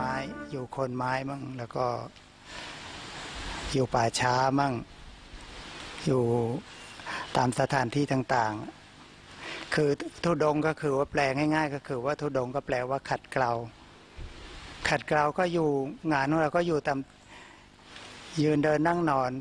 ม้อยู่โคนไม้มั่งแล้วก็อยู่ป่าช้ามั่งอยู่ตามสถานที่ต่างๆคือธุดงค์ก็คือว่าแปลง่ายๆก็คือว่าธุดงค์ก็แปลว่าขัดเกลาก็อยู่งานของเราก็อยู่ตามยืนเดินนั่งนอน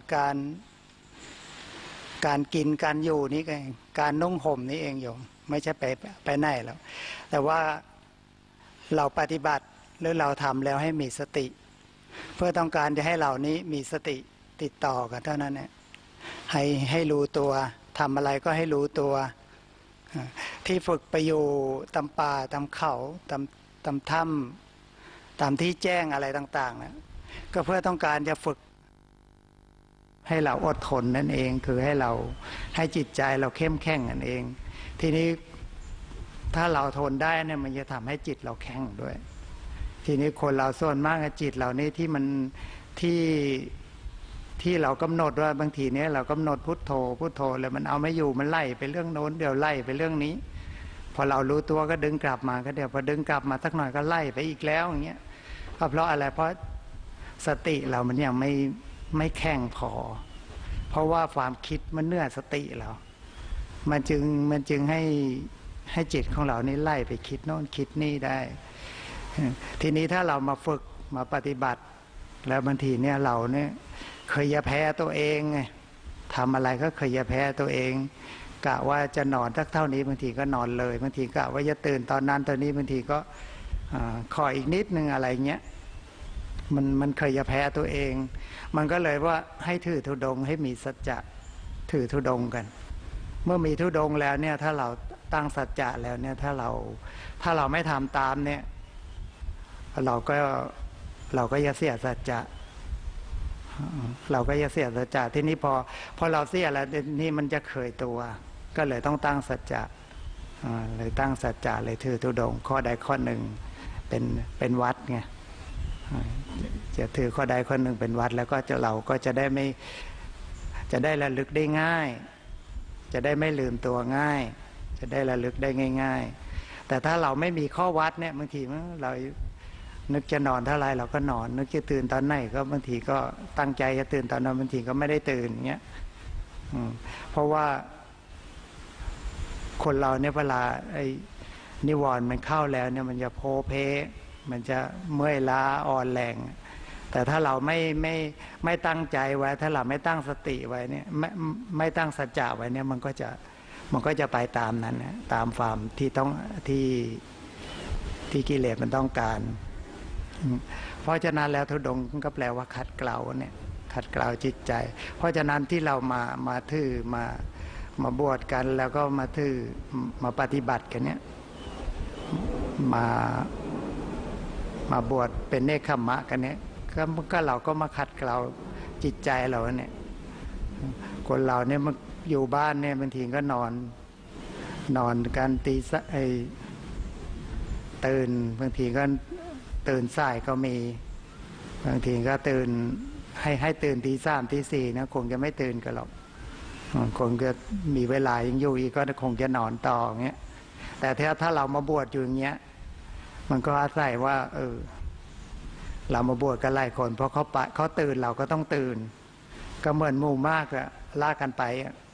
การกินการอยู่นี่เองการนุ่งห่มนี่เองโยมไม่ใช่ไปไหนแล้วแต่ว่าเราปฏิบัติหรือเราทำแล้วให้มีสติเพื่อต้องการจะให้เหล่านี้มีสติติดต่อกันเท่านั้นเนี่ยให้รู้ตัวทำอะไรก็ให้รู้ตัวที่ฝึกไปอยู่ตามป่าตามเขาตามถ้ำตามที่แจ้งอะไรต่างๆนะก็เพื่อต้องการจะฝึกให้เราอดทนนั่นเองคือให้จิตใจเราเข้มแข็งนั่นเองทีนี้ถ้าเราทนได้เนี่ยมันจะทำให้จิตเราแข็งด้วยทีนี้คนเราส่วนมากจิตเรานี่ที่มันที่เรากำหนดว่าบางทีเนี่ยเรากำหนดพุทโธแล้วมันเอาไม่อยู่มันไล่ไปเรื่องโน้นเดี๋ยวไล่ไปเรื่องนี้พอเรารู้ตัวก็ดึงกลับมาก็เดี๋ยวพอดึงกลับมาสักหน่อยก็ไล่ไปอีกแล้วอย่างเงี้ยเพราะอะไรเพราะสติเรามันยังไม่แข็งพอเพราะว่าความคิดมันเหนือสติเรามันจึงให้จิตของเรานี่ไล่ไปคิดโน่นคิดนี่ได้ทีนี้ถ้าเรามาฝึกมาปฏิบัติแล้วบางทีเนี่ยเราเนี่ยเคยแพ้ตัวเองไงทำอะไรก็เคยแพ้ตัวเองกะว่าจะนอนสักเท่านี้บางทีก็นอนเลยบางทีกะว่าจะตื่นตอนนั้นตอนนี้บางทีก็ขออีกนิดนึงอะไรเงี้ยมันเคยแพ้ตัวเองมันก็เลยว่าให้ถือธุดงค์ให้มีสัจจะถือธุดงค์กันเมื่อมีธุดงค์แล้วเนี่ยถ้าเราตั้งสัจจะแล้วเนี่ยถ้าเราไม่ทำตามเนี่ยเราก็จะเสียสัจจะเราก็จะเสียสัจจะที่นี้พอเราเสียแล้วนี่มันจะเคยตัวก็เลยต้องตั้งสัจจะเลยตั้งสัจจะเลยถือธุดงค์ข้อใดข้อหนึ่งเป็นวัดไงจะถือข้อใดข้อหนึ่งเป็นวัดแล้วก็เราก็จะได้ระลึกได้ง่ายจะได้ไม่ลืมตัวง่ายจะได้ระลึกได้ง่ายๆแต่ถ้าเราไม่มีข้อวัดเนี่ยบางทีเรานึกจะนอนเท่าไรเราก็นอนนึกจะตื่นตอนไหนก็บางทีก็ตั้งใจจะตื่นตอนนั้นบางทีก็ไม่ได้ตื่นเงี้ยเพราะว่าคนเราเนี่ยเวลาไอ้นิวรณ์มันเข้าแล้วเนี่ยมันจะโพเพมันจะเมื่อยล้าอ่อนแรงแต่ถ้าเราไม่ตั้งใจไว้ถ้าเราไม่ตั้งสติไว้เนี่ยไม่ตั้งสัจจะไว้เนี่ยมันก็จะไปตามนั้นนะตามความที่กิเลสมันต้องการเพราะฉะนั้นแล้วธุดงค์ก็แปลว่าขัดเกลาเนี่ยขัดเกลาจิตใจเพราะฉะนั้นที่เรามาถือมาบวชกันแล้วก็มาปฏิบัติกันเนี่ยมาบวชเป็นเนคขมะกันเนี่ยก็เราก็มาขัดเกลาจิตใจเราเนี่ยคนเราเนี่ยมันอยู่บ้านเนี่ยบางทีก็นอนกันตีตื่นบางทีก็ตื่นสายก็มีบางทีก็ตื่นให้ตื่นตี 3 ตี 4นะคงจะไม่ตื่นกันหรอกคงจะมีเวลายังอยู่อีกก็คงจะนอนต่ออย่างเงี้ยแต่ถ้าเรามาบวชอยู่อย่างเงี้ยมันก็อาศัยว่าเรามาบวชกันหลายคนเพราะเขาตื่นเราก็ต้องตื่นก็เหมือนหมู่มากอะลากกันไป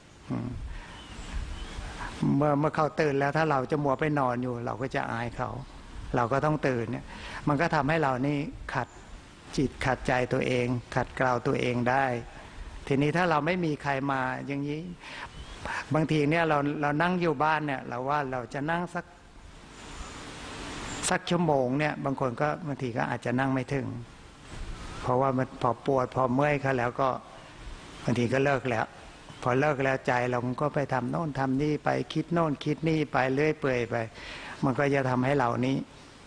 เมื่อเขาตื่นแล้วถ้าเราจะมัวไปนอนอยู่เราก็จะอายเขาเราก็ต้องตื่นเนี่ยมันก็ทำให้เรานี่ขัดจิตขัดใจตัวเองขัดเกลาตัวเองได้ทีนี้ถ้าเราไม่มีใครมาอย่างนี้บางทีเนี่ยเรานั่งอยู่บ้านเนี่ยเราว่าเราจะนั่งสักชั่วโมงเนี่ยบางคนก็บางทีก็อาจจะนั่งไม่ถึงเพราะว่ามันพอปวดพอเมื่อยเขาแล้วก็บางทีก็เลิกแล้วพอเลิกแล้วใจเราก็ไปทำโน่นทำนี่ไปคิดโน่นคิดนี่ไปเรื่อยเปื่อยไปมันก็จะทำให้เรานี้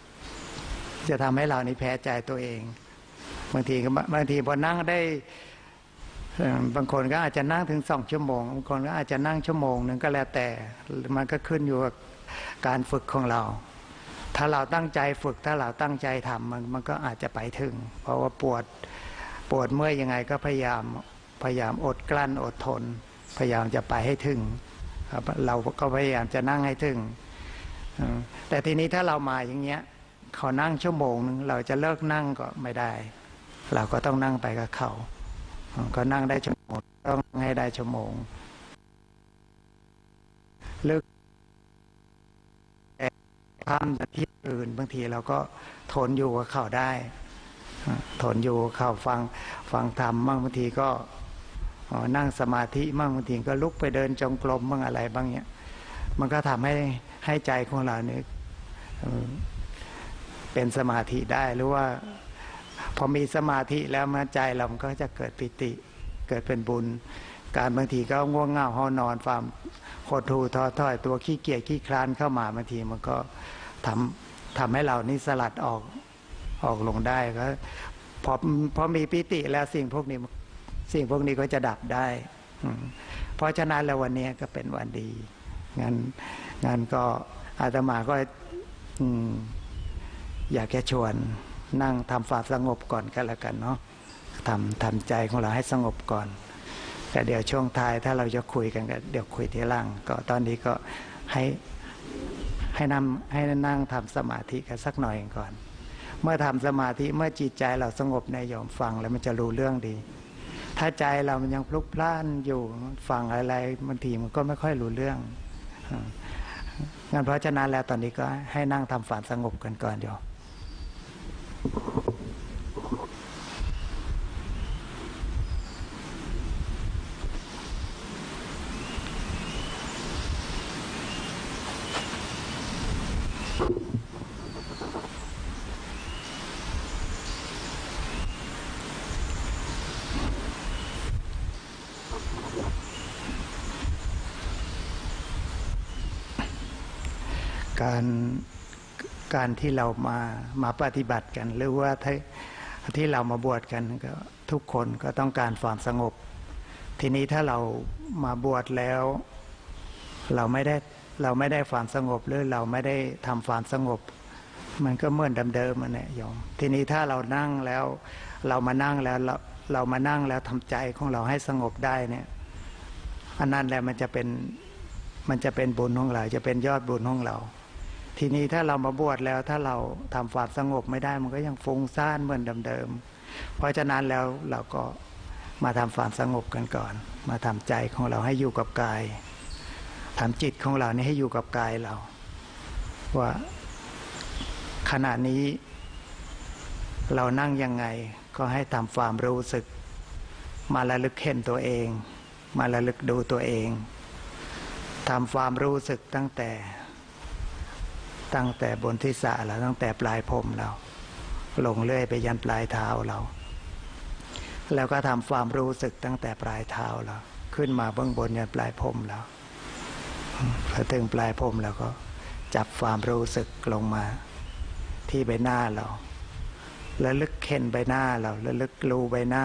แพ้ใจตัวเองบางทีพอนั่งได้บางคนก็อาจจะนั่งถึง2 ชั่วโมงบางคนก็อาจจะนั่งชั่วโมงนึงก็แล้วแต่มันก็ขึ้นอยู่กับการฝึกของเราถ้าเราตั้งใจฝึกถ้าเราตั้งใจทำมันก็อาจจะไปถึงเพราะว่าปวดเมื่อยยังไงก็พยายามอดกลั้นอดทนพยายามจะไปให้ถึงเราก็พยายามจะนั่งให้ถึงแต่ทีนี้ถ้าเรามาอย่างเงี้ยเขานั่งชั่วโมงนึงเราจะเลิกนั่งก็ไม่ได้เราก็ต้องนั่งไปกับเขาก็นั่งได้ชั่วโมงต้องให้ได้ชั่วโมงเลิกข้ามที่อื่นบางทีเราก็ทนอยู่กับเขาได้ทนอยู่เขาฟังธรรมบางทีก็นั่งสมาธิบางทีก็ลุกไปเดินจงกรมบ้างอะไรบางอย่างมันก็ทำให้ใจของเราเนี่ยเป็นสมาธิได้หรือว่าพอมีสมาธิแล้วมาใจเรามันก็จะเกิดปิติเกิดเป็นบุญการบางทีก็ง่วงเหงาห้อนอนความโหดหู่ท้อถอยตัวขี้เกียจขี้คลานเข้ามาบางทีมันก็ทำให้เรานี่สลัดออกลงได้ก็พอมีปิติแล้วสิ่งพวกนี้ก็จะดับได้เพราะฉะนั้นแล้ววันนี้ก็เป็นวันดีงั้นก็อาตมาก็อยากจะชวนนั่งทำความสงบก่อนก็แล้วกันเนาะทำใจของเราให้สงบก่อนแต่เดี๋ยวช่วงท้ายถ้าเราจะคุยกันก็เดี๋ยวคุยทีหลังก็ตอนนี้ก็ให้นั่งทำสมาธิกันสักหน่อยก่อนเมื่อทำสมาธิเมื่อจิตใจเราสงบในยอมฟังแล้วมันจะรู้เรื่องดีถ้าใจเรามันยังพลุกพล่านอยู่ฟังอะไรบางทีมันก็ไม่ค่อยรู้เรื่องงั้นเพราะฉะนั้นแล้วตอนนี้ก็ให้นั่งทำความสงบกันก่อนเดี๋ยวการที่เรามาปฏิบัติกันหรือว่าที่เรามาบวชกันก็ทุกคนก็ต้องการความสงบทีนี้ถ้าเรามาบวชแล้วเราไม่ได้ความสงบหรือเราไม่ได้ทำความสงบมันก็เหมือนเดิมๆมันเนี่ยโยมทีนี้ถ้าเรานั่งแล้วเรามานั่งแล้วทำใจของเราให้สงบได้เนี่ยอันนั้นแหละมันจะเป็นบุญของเราจะเป็นยอดบุญของเราทีนี้ถ้าเรามาบวชแล้วถ้าเราทำความสงบไม่ได้มันก็ยังฟุ้งซ่านเหมือนเดิมๆเพราะฉะนั้นแล้วเราก็มาทำความสงบกันก่อนมาทำใจของเราให้อยู่กับกายทำจิตของเรานี่ให้อยู่กับกายเราว่าขณะนี้เรานั่งยังไงก็ให้ทำความรู้สึกมาระลึกเห็นตัวเองมาระลึกดูตัวเองทำความรู้สึกตั้งแต่บนศีรษะเราตั้งแต่ปลายผมเราลงเลื่อยไปยันปลายเท้าเราแล้วก็ทำความรู้สึกตั้งแต่ปลายเท้าเราขึ้นมาเบื้องบนยันปลายผมเราพอถึงปลายผมเราก็จับความรู้สึกลงมาที่ใบหน้าเราระลึกเห็นใบหน้าเราระลึกรู้ใบหน้า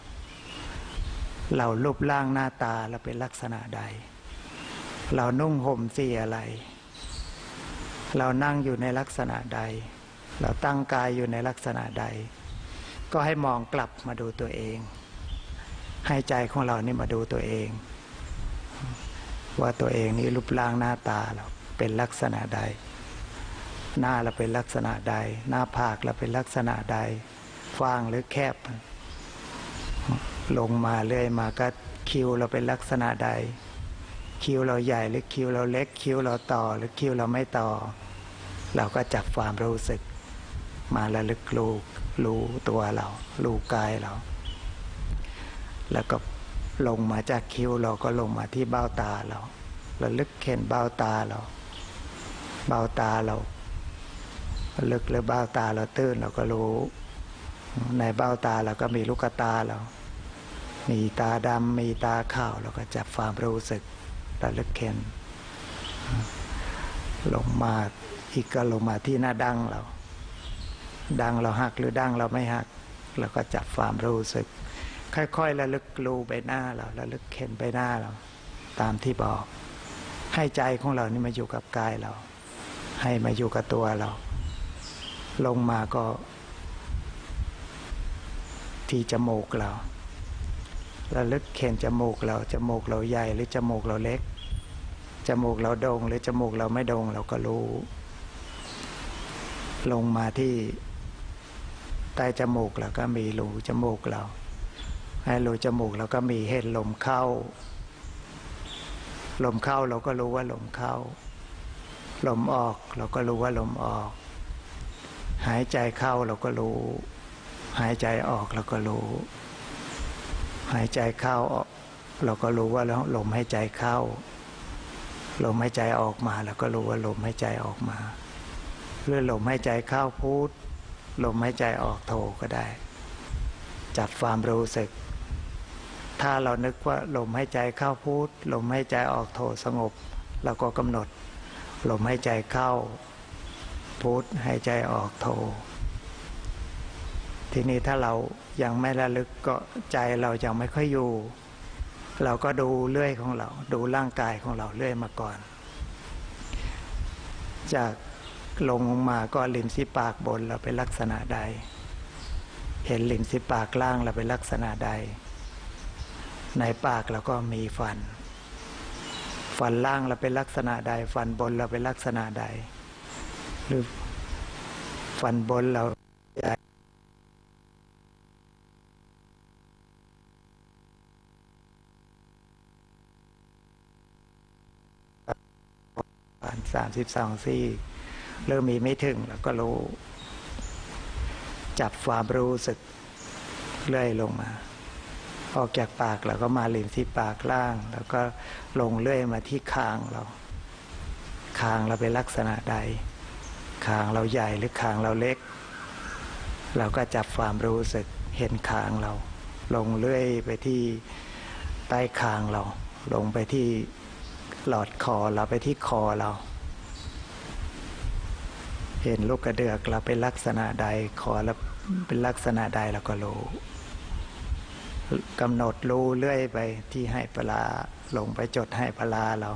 เรารูปร่างหน้าตาเราเป็นลักษณะใดเรานุ่งห่มสีอะไรเรานั่งอยู่ในลักษณะใดเราตั้งกายอยู่ในลักษณะใดก็ให้มองกลับมาดูตัวเองให้ใจของเรานี่มาดูตัวเองว่าตัวเองนี่รูปร่างหน้าตาเราเป็นลักษณะใดหน้าเราเป็นลักษณะใดหน้าผากเราเป็นลักษณะใดกว้างหรือแคบลงมาเรื่อยมาก็คิ้วเราเป็นลักษณะใดคิ้วเราใหญ่หรือคิ้วเราเล็กคิ้วเราต่อหรือคิ้วเราไม่ต่อเราก็จับความรู้สึกมาระลึกรู้ตัวเรารู้กายเราแล้วก็ลงมาจากคิ้วเราก็ลงมาที่เบ้าตาเราระลึกเห็นเบ้าตาเราเบ้าตาเราลึกหรือเบ้าตาเราตื้นเราก็รู้ในเบ้าตาเราก็มีลูกตาเรามีตาดำมีตาขาวเราก็จับความรู้สึกระลึกเห็นลงมาอีกก็ลงมาที่หน้าดั้งเราดั้งเราหักหรือดั้งเราไม่หักเราก็จับความรู้สึกค่อยๆระลึกรู้ใบหน้าเราระลึกเห็นใบหน้าเราตามที่บอกให้ใจของเรานี่มาอยู่กับกายเราให้มาอยู่กับตัวเราลงมาก็ที่จมูกเราระลึกเห็นจมูกเราใหญ่หรือจมูกเราเล็กจมูกเราโด่งหรือจมูกเราไม่โด่งเราก็รู้ลงมาที่ใต้จมูกแล้วก็มีรูจมูกเราให้รูจมูกแล้วก็มีเห็นลมเข้าลมเข้าเราก็รู้ว่าลมเข้าลมออกเราก็รู้ว่าลมออกหายใจเข้าเราก็รู้หายใจออกเราก็รู้หายใจเข้าออกเราก็รู้ว่าลมหายใจเข้าลมหายใจออกมาเราก็รู้ว่าลมหายใจออกมาหรือลมหายใจเข้าพุทลมหายใจออกโทก็ได้จับความรู้สึกถ้าเรานึกว่าลมหายใจเข้าพุทลมหายใจออกโทสงบเราก็กำหนดลมหายใจเข้าพุทหายใจออกโททีนี้ถ้าเรายังไม่ระลึกก็ใจเรายังไม่ค่อยอยู่เราก็ดูเรื่อยของเราดูร่างกายของเราเรื่อยมาก่อนจากลงมาก็ลิ้นที่ปากบนเราเป็นลักษณะใดเห็นลิ้นที่ปากล่างเราเป็นลักษณะใดในปากเราก็มีฟันล่างเราเป็นลักษณะใดฟันบนเราเป็นลักษณะใดหรือฟันบนเรา32 ซี่เริ่มมีไม่ถึงแล้วก็รู้จับความรู้สึกเลื่อยลงมาออกจากปากแล้วก็มาลิ้นที่ปากล่างแล้วก็ลงเลื่อยมาที่คางเราคางเราเป็นลักษณะใดคางเราใหญ่หรือคางเราเล็กเราก็จับความรู้สึกเห็นคางเราลงเลื่อยไปที่ใต้คางเราลงไปที่หลอดคอเราไปที่คอเราเห็นลูกกระเดือกเราเป็นลักษณะใดคอเราเป็นลักษณะใดเราก็รู้กำหนดรู้เรื่อยไปที่ให้ปลาลงไปจดให้ปลาเรา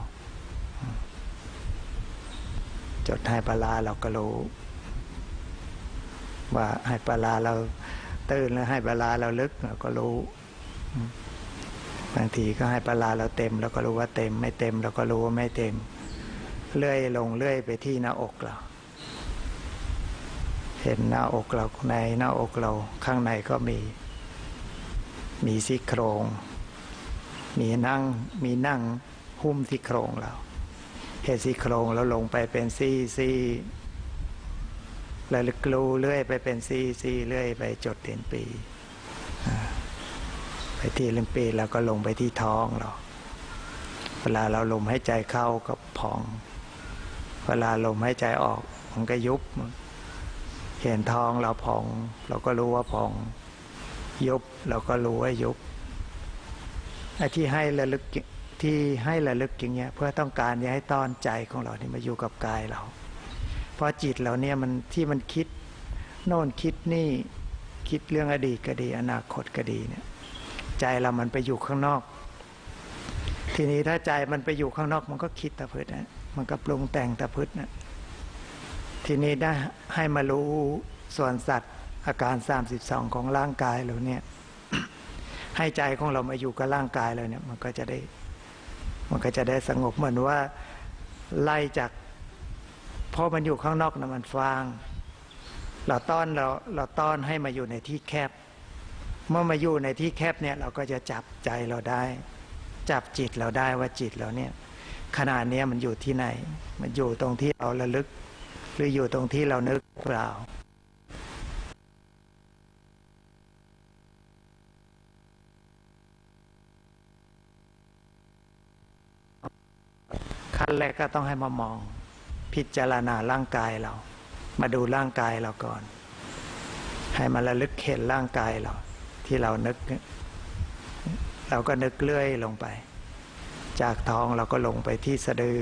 จดให้ปลาเราก็รู้ว่าให้ปลาเราตื่นแล้วให้ปลาเราลึกเราก็รู้บางทีก็ให้ปลาเราเต็มเราก็รู้ว่าเต็มไม่เต็มเราก็รู้ว่าไม่เต็มเลื่อยลงเลื่อยไปที่หน้าอกเราเห็นหน้าอกเราในหน้าอกเราข้างในก็มีซี่โครงมีนั่งหุ้มซี่โครงเราเห็นซี่โครงแล้วลงไปเป็นซี่แล้วกลูเลื่อยไปเป็นซี่เลื่อยไปจดเด่นปีไปที่ลิ้นปีแล้วก็ลงไปที่ท้องเราเวลาเราลมหายใจเข้าก็พองเวลาลมหายใจออกมันก็ยุบเห็นท้องเราพองเราก็รู้ว่าพองยุบเราก็รู้ว่ายุบไอ้ที่ให้ระลึกอย่างเงี้ยเพื่อต้องการจะให้ต้อนใจของเรานี่มาอยู่กับกายเราเพราะจิตเราเนี่ยมันที่มันคิดโน่นคิดนี่คิดเรื่องอดีตก็ดีอนาคตก็ดีเนี่ยใจเรามันไปอยู่ข้างนอกทีนี้ถ้าใจมันไปอยู่ข้างนอกมันก็คิดตะพึดนะมันก็ปรุงแต่งตะพึดนะทีนี้ได้ให้มารู้ส่วนสัตว์อาการ32ของร่างกายเราเนี่ยให้ใจของเรามาอยู่กับร่างกายเราเนี่ยมันก็จะได้สงบเหมือนว่าไล่จากเพราะมันอยู่ข้างนอกนะมันฟางเราต้อนให้มาอยู่ในที่แคบเมื่อมาอยู่ในที่แคบเนี่ยเราก็จะจับใจเราได้จับจิตเราได้ว่าจิตเราเนี่ยขณะนี้มันอยู่ที่ไหนมันอยู่ตรงที่เราระลึกหรืออยู่ตรงที่เรานึกเปล่าขั้นแรกก็ต้องให้มามองพิจารณาร่างกายเรามาดูร่างกายเราก่อนให้มาระลึกเห็นร่างกายเราที่เรานึกเราก็นึกเลื่อยลงไปจากท้องเราก็ลงไปที่สะดือ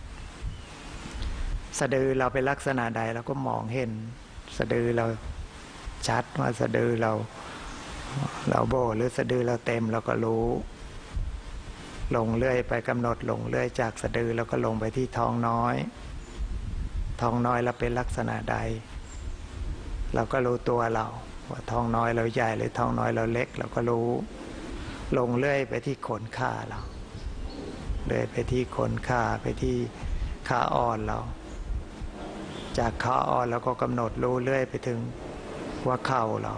เราเป็นลักษณะใดเราก็มองเห็นสะดือเราชัดว่าสะดือเราโบหรือสะดือเราเต็มเราก็รู้ลงเลื่อยไปกำหนดลงเลื่อยจากสะดือแล้วก็ลงไปที่ท้องน้อยเราเป็นลักษณะใดเราก็รู้ตัวเราว่าท้องน้อยเราใหญ่หรือท้องน้อยเราเล็กเราก็รู้ลงเลื่อยไปที่ขนขาเราเลื่อยไปที่ขนขาไปที่ขาอ่อนเราจากขาอ่อนเราก็กำหนดรู้เรื่อยไปถึงหัวเข่าเรา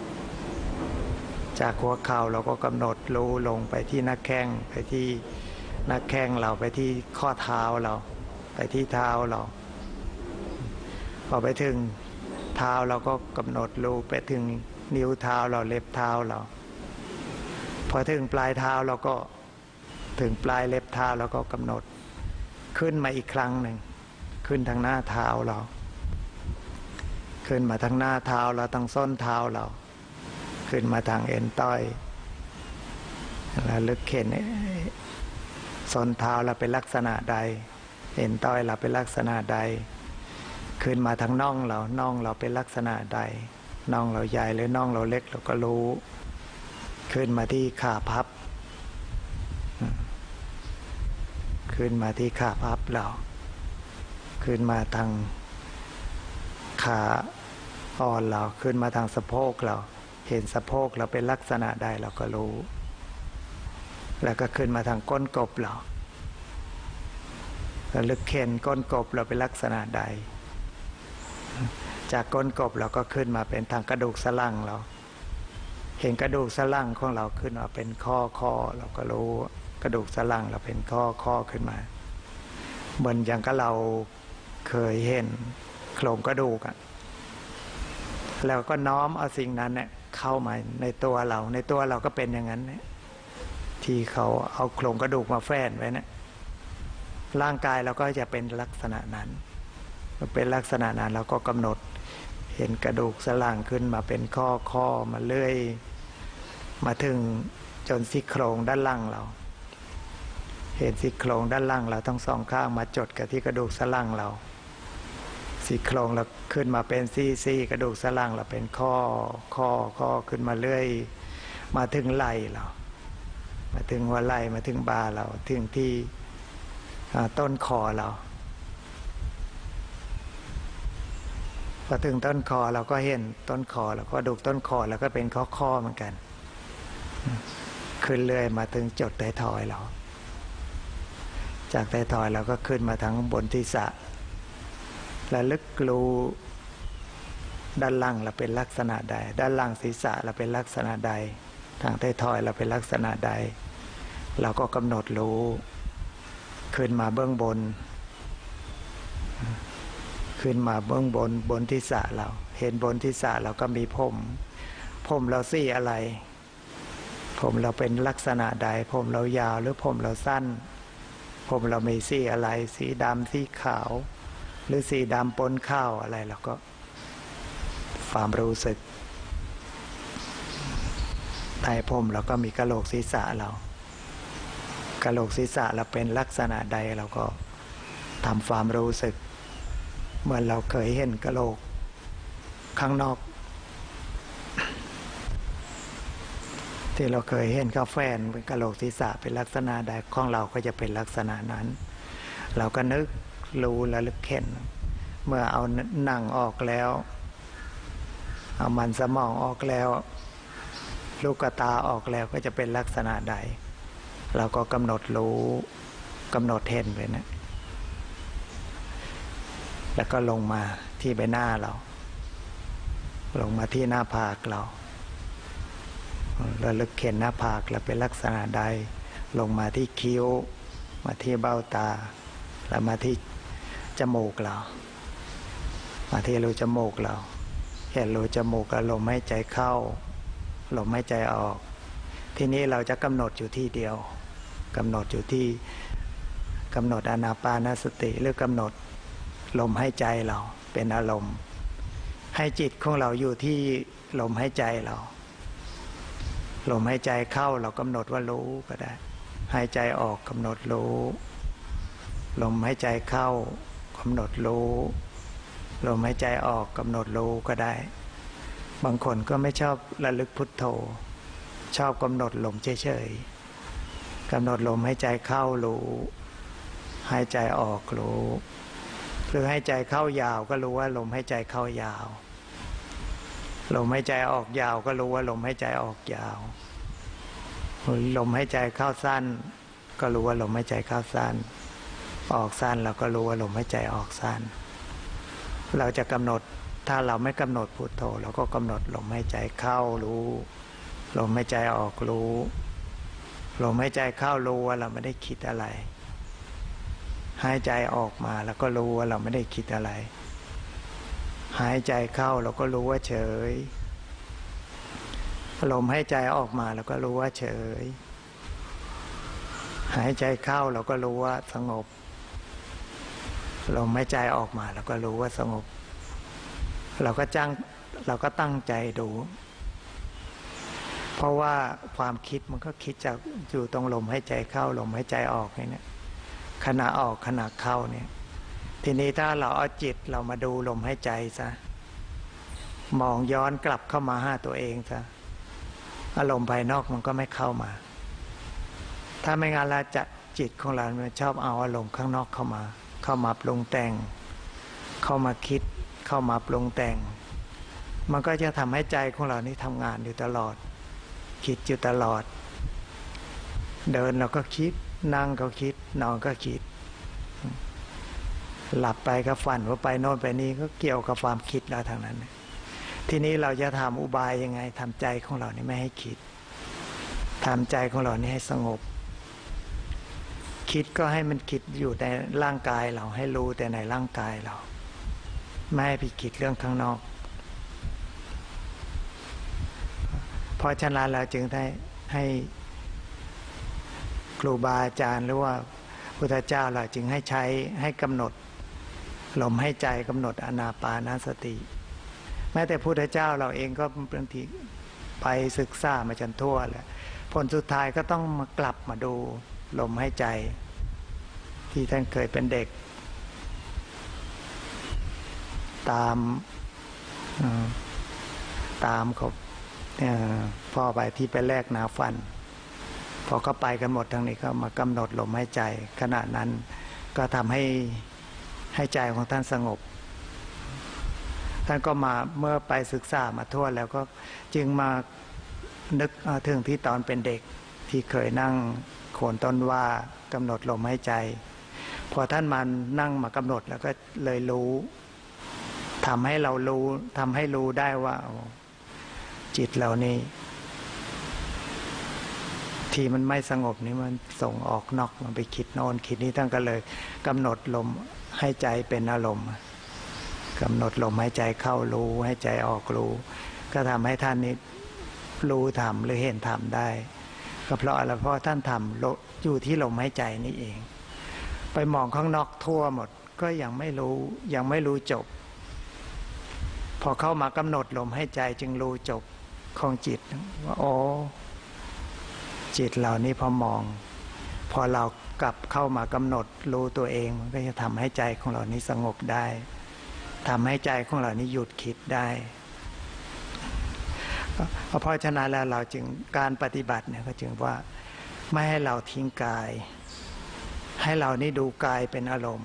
จากหัวเข่าเราก็กำหนดรู้ลงไปที่หน้าแข้งไปที่หน้าแข้งเราไปที่ข้อเท้าเราไปที่เท้าเราพอไปถึงเท้าเราก็กำหนดรู้ไปถึงนิ้วเท้าเราเล็บเท้าเราพอถึงปลายเท้าเราก็ถึงปลายเล็บเท้าเราก็กำหนดขึ้นมาอีกครั้งหนึ่งขึ้นทางหน้าเท้าเราขึ้นมาทางหน้าเท้าเราทางส้นเท้าเราขึ้นมาทางเอ็นต้อยแล้วลึกเข็นส้นเท้าเราเป็นลักษณะใดเอ็นต้อยเราเป็นลักษณะใดขึ้นมาทางน่องเราเป็นลักษณะใดน่องเราใหญ่หรือน่องเราเล็กเราก็รู้ขึ้นมาที่ขาพับขึ้นมาที่ขาพับเราขึ้นมาทางขาอ่อนเราขึ้นมาทางสะโพกเราเห็นสะโพกเราเป็นลักษณะใดเราก็รู้แล้วก็ขึ้นมาทางก้นกบเราแล้วลึกเข็นก้นกบเราเป็นลักษณะใดจากก้นกบเราก็ขึ้นมาเป็นทางกระดูกสันหลังเราเห็นกระดูกสันหลังของเราขึ้นมาเป็นข้อเราก็รู้กระดูกสันหลังเราเป็นข้อขึ้นมาเหมือนอย่างกับเราเคยเห็นโครงกระดูกอะแล้วก็น้อมเอาสิ่งนั้นเนี่ยเข้ามาในตัวเราก็เป็นอย่างนั้นเนี่ยที่เขาเอาโครงกระดูกมาแฝงไว้เนี่ยร่างกายเราก็จะเป็นลักษณะนั้นเป็นลักษณะนั้นเราก็กำหนดเห็นกระดูกสันหลังขึ้นมาเป็นข้อมาเรื่อยมาถึงจนซี่โครงด้านล่างเราเห็นซี่โครงด้านล่างเราทั้งสองข้างมาจดกับที่กระดูกสันหลังเราซี่โครงเราขึ้นมาเป็นซี่กระดูกสันหลังเราเป็นข้อขึ้นมาเรื่อยมาถึงไหล่เรามาถึงหัวไหล่มาถึงบ่าเราถึงที่ต้นคอเราพอถึงต้นคอเราก็เห็นต้นคอแล้วก็ดูต้นคอแล้วก็เป็นข้อเหมือนกันขึ้นเรื่อยมาถึงจดไททอยเราจากไททอยเราก็ขึ้นมาทั้งบนศีรษะและลึกรู้ด้านล่างเราเป็นลักษณะใดด้านล่างศีรษะเราเป็นลักษณะใดทางไททอยเราเป็นลักษณะใดเราก็กำหนดรู้ขึ้นมาเบื้องบนขึ้นมาเบื้องบนศีรษะเราเห็นบนศีรษะเราก็มีผมเราสีอะไรผมเราเป็นลักษณะใดผมเรายาวหรือผมเราสั้นผมเรามีสีอะไรสีดำสีขาวหรือสีดำปนข้าวอะไรเราก็ความรู้สึกใต้ผมเราก็มีกะโหลกศีรษะเรากะโหลกศีรษะเราเป็นลักษณะใดเราก็ทำความรู้สึกเหมือนเราเคยเห็นกะโหลกข้างนอกที่เราเคยเห็นกาแฟนเป็นกะโหลกศีรษะเป็นลักษณะใดของเราก็จะเป็นลักษณะนั้นเราก็นึกรู้และลึกเข็นเมื่อเอาหนังออกแล้วเอามันสมองออกแล้วลูกตาออกแล้วก็จะเป็นลักษณะใดเราก็กำหนดรู้กำหนดเห็นไปนะแล้วก็ลงมาที่ใบหน้าเราลงมาที่หน้าผากเราระลึกเข็นหน้าผากเราเป็นลักษณะใดลงมาที่คิ้วมาที่เบ้าตาแล้วมาที่จมูกเรามาที่รูจมูกเราเห็นรูจมูกแล้วลมหายใจเข้าลมหายใจออกทีนี้เราจะกำหนดอยู่ที่เดียวกำหนดอยู่ที่กำหนดอานาปานสติหรือกำหนดลมหายใจเราเป็นอารมณ์ให้จิตของเราอยู่ที่ลมหายใจเราลมหายใจเข้าเรากำหนดว่ารู้ก็ได้หายใจออกกำหนดรู้ลมหายใจเข้ากำหนดรู้ลมหายใจออกกำหนดรู้ก็ได้บางคนก็ไม่ชอบระลึกพุทโธชอบกำหนดลมเฉยๆกำหนดลมหายใจเข้ารู้หายใจออกรู้หรือหายใจเข้ายาวก็รู้ว่าลมหายใจเข้ายาวลมหายใจออกยาวก็รู้ว่าลมหายใจออกยาวลมหายใจเข้าสั้นก็รู้ว่าลมหายใจเข้าสั้นออกสั้นเราก็รู้ว่าลมหายใจออกสั้นเราจะกำหนดถ้าเราไม่กำหนดพุทโธเราก็กำหนดลมหายใจเข้ารู้ลมหายใจออกรู้ลมหายใจเข้ารู้ว่าเราไม่ได้คิดอะไรหายใจออกมาแล้วก็รู้ว่าเราไม่ได้คิดอะไรหายใจเข้าเราก็รู้ว่าเฉยลมหายใจออกมาเราก็รู้ว่าเฉยหายใจเข้าเราก็รู้ว่าสงบลมหายใจออกมาเราก็รู้ว่าสงบเราก็ตั้งใจดูเพราะว่าความคิดมันก็คิดจากอยู่ตรงลมหายใจเข้าลมหายใจออกเนี่ยขณะออกขณะเข้าเนี่ยทีนี้ถ้าเราเอาจิตเรามาดูลมหายใจซะมองย้อนกลับเข้ามาหาตัวเองซะอารมณ์ภายนอกมันก็ไม่เข้ามาถ้าไม่งั้นเราจะจิตของเรามันชอบเอาอารมณ์ข้างนอกเข้ามาปรุงแต่งเข้ามาคิดเข้ามาปรุงแต่งมันก็จะทำให้ใจของเรานี่ทำงานอยู่ตลอดคิดอยู่ตลอดเดินเราก็คิดนั่งก็คิดนอนก็คิดหลับไปก็ฝันว่าไปโน่นไปนี่ก็เกี่ยวกับความคิดเราทางนั้นทีนี้เราจะทำอุบายยังไงทำใจของเรานี่ไม่ให้คิดทำใจของเรานี่ให้สงบคิดก็ให้มันคิดอยู่ในร่างกายเราให้รู้แต่ในร่างกายเราไม่ให้ไปคิดเรื่องข้างนอกเพราะฉะนั้นเราจึงได้ให้ครูบาอาจารย์หรือว่าพุทธเจ้าเราจึงให้กำหนดลมให้ใจกำหนดอานาปานสติแม้แต่พุทธเจ้าเราเองก็บางทีไปศึกษามาจนทั่วแหละผลสุดท้ายก็ต้องมากลับมาดูลมให้ใจที่ท่านเคยเป็นเด็กตามเขาพ่อไปที่ไปแลกนาฟันพอเขาไปกันหมดทางนี้ก็มากำหนดลมหายใจขณะนั้นก็ทำให้ใจของท่านสงบท่านก็มาเมื่อไปศึกษามาทั่วแล้วก็จึงมานึกถึงที่ตอนเป็นเด็กที่เคยนั่งโคนต้นว่ากำหนดลมหายใจพอท่านมานั่งมากำหนดแล้วก็เลยรู้ทำให้เรารู้ทำให้รู้ได้ว่าจิตเรานี่ที่มันไม่สงบนี่มันส่งออกนอกมันไปคิดโน่นคิดนี้ท่านก็เลยกำหนดลมให้ใจเป็นอารมณ์กำหนดลมให้ใจเข้ารู้ให้ใจออกรู้ก็ทำให้ท่านนี้รู้ธรรมหรือเห็นธรรมได้ก็เพราะอะไรเพราะท่านทำอยู่ที่ลมหายใจนี่เองไปมองข้างนอกทั่วหมดก็ยังไม่รู้จบพอเข้ามากำหนดลมหายใจจึงรู้จบของจิตว่าโอ้จิตเรานี่พอเรากลับเข้ามากำหนดรู้ตัวเองมันก็จะทำให้ใจของเรานี้สงบได้ทำให้ใจของเรานี้หยุดคิดได้เพราะฉะนั้นแล้วเราจึงการปฏิบัติเนี่ยก็จึงว่าไม่ให้เราทิ้งกายให้เรานี่ดูกายเป็นอารมณ์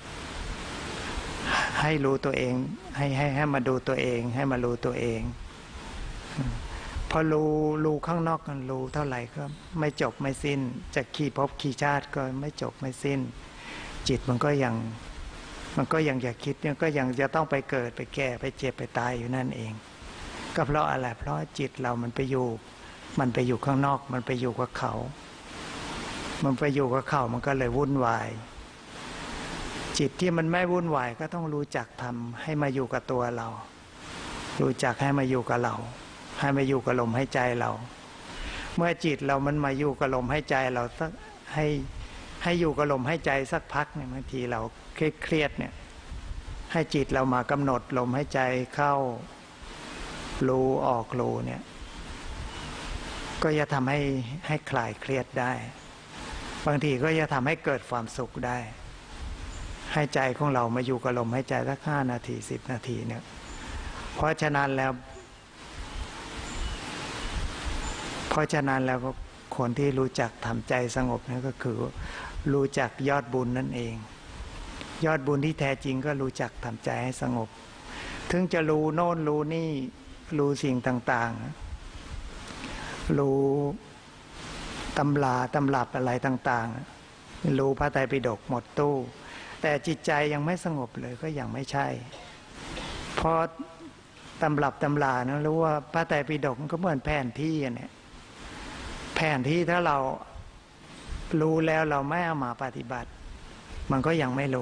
ให้รู้ตัวเองให้มาดูตัวเองให้มารู้ตัวเองพอรู้ข้างนอกกันรู้เท่าไหร่ก็ไม่จบไม่สิ้นจะขี่ภพขี่ชาติก็ไม่จบไม่สิ้นจิตมันก็ยังอยากคิดเนี่ยก็ยังจะต้องไปเกิดไปแก่ไปเจ็บไปตายอยู่นั่นเองก็เพราะอะไรเพราะจิตเรามันไปอยู่ข้างนอกมันไปอยู่กับเขามันก็เลยวุ่นวายจิตที่มันไม่วุ่นวายก็ต้องรู้จักทำให้มาอยู่กับตัวเรารู้จักให้มาอยู่กับเราให้มาอยู่กับลมหายใจเราเมื่อจิตเรามันมาอยู่กับลมหายใจเราสักให้อยู่กับลมหายใจสักพักเนี่ยบางทีเราเครียดเนี่ยให้จิตเรามากำหนดลมหายใจเข้ารู้ออกรู้เนี่ยก็จะทำให้คลายเครียดได้บางทีก็จะทำให้เกิดความสุขได้ให้ใจของเรามาอยู่กับลมหายใจสัก5 นาที10 นาทีเนี่ยเพราะฉะนั้นแล้วก็คนที่รู้จักทำใจสงบนี่ก็คือรู้จักยอดบุญนั่นเองยอดบุญที่แท้จริงก็รู้จักทำใจให้สงบถึงจะรู้โน่นรู้นี่รู้สิ่งต่างๆรู้ตำรับอะไรต่างๆรู้พระไตรปิฎกหมดตู้แต่จิตใจยังไม่สงบเลยก็ยังไม่ใช่พอตำรับตำรานะรู้ว่าพระไตรปิฎกมันก็เหมือนแผนที่เนี่ยแผนที่ถ้าเรารู้แล้วเราไม่เอามาปฏิบัติมันก็ยังไม่รู้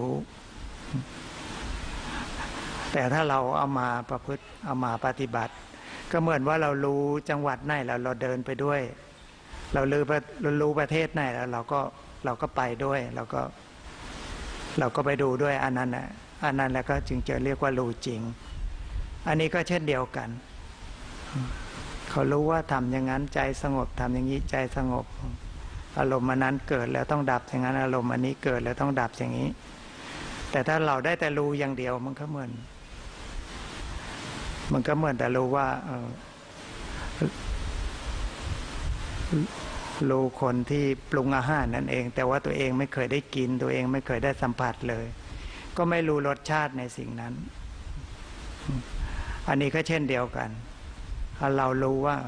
แต่ถ้าเราเอามาประพฤติเอามาปฏิบัติก็เหมือนว่าเรารู้จังหวัดไหนแล้วเราเดินไปด้วยเรารู้ประเทศไหนแล้วเราก็ไปด้วยเราก็ไปดูด้วยอันนั้นแล้วก็จึงจะเรียกว่ารู้จริงอันนี้ก็เช่นเดียวกันเขารู้ว่าทำอย่างนั้นใจสงบทำอย่างนี้ใจสงบอารมณ์นั้นเกิดแล้วต้องดับอย่างนั้นอารมณ์อันนี้เกิดแล้วต้องดับอย่างนี้แต่ถ้าเราได้แต่รู้อย่างเดียวมันก็เหมือนแต่รู้ว่ารู้คนที่ปรุงอาหารนั่นเองแต่ว่าตัวเองไม่เคยได้กินตัวเองไม่เคยได้สัมผัสเลยก็ไม่รู้รสชาติในสิ่งนั้นอันนี้ก็เช่นเดียวกันเรารู้ว่า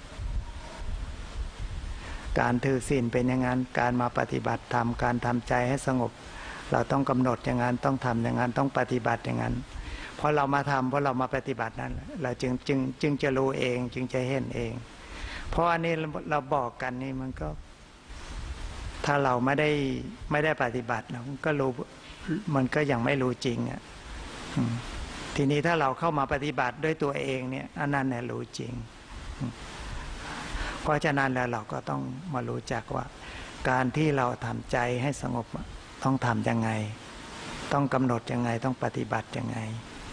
การถือศีลเป็นอย่างนั้นการมาปฏิบัติธรรมการทำใจให้สงบเราต้องกำหนดอย่างนั้นต้องทำอย่างนั้นต้องปฏิบัติอย่างนั้นพอเรามาทำพอเรามาปฏิบัตินั้นเราจึงจะรู้เองจึงจะเห็นเองเพราะอันนี้เราบอกกันนี่มันก็ถ้าเราไม่ได้ปฏิบัติเราก็รู้มันก็ยังไม่รู้จริงอ่ะทีนี้ถ้าเราเข้ามาปฏิบัติด้วยตัวเองเนี่ยอันนั้นเนี่ยรู้จริงเพราะฉะนั้นแล้วเราก็ต้องมารู้จักว่าการที่เราทำใจให้สงบต้องทำยังไงต้องกำหนดยังไงต้องปฏิบัติยังไง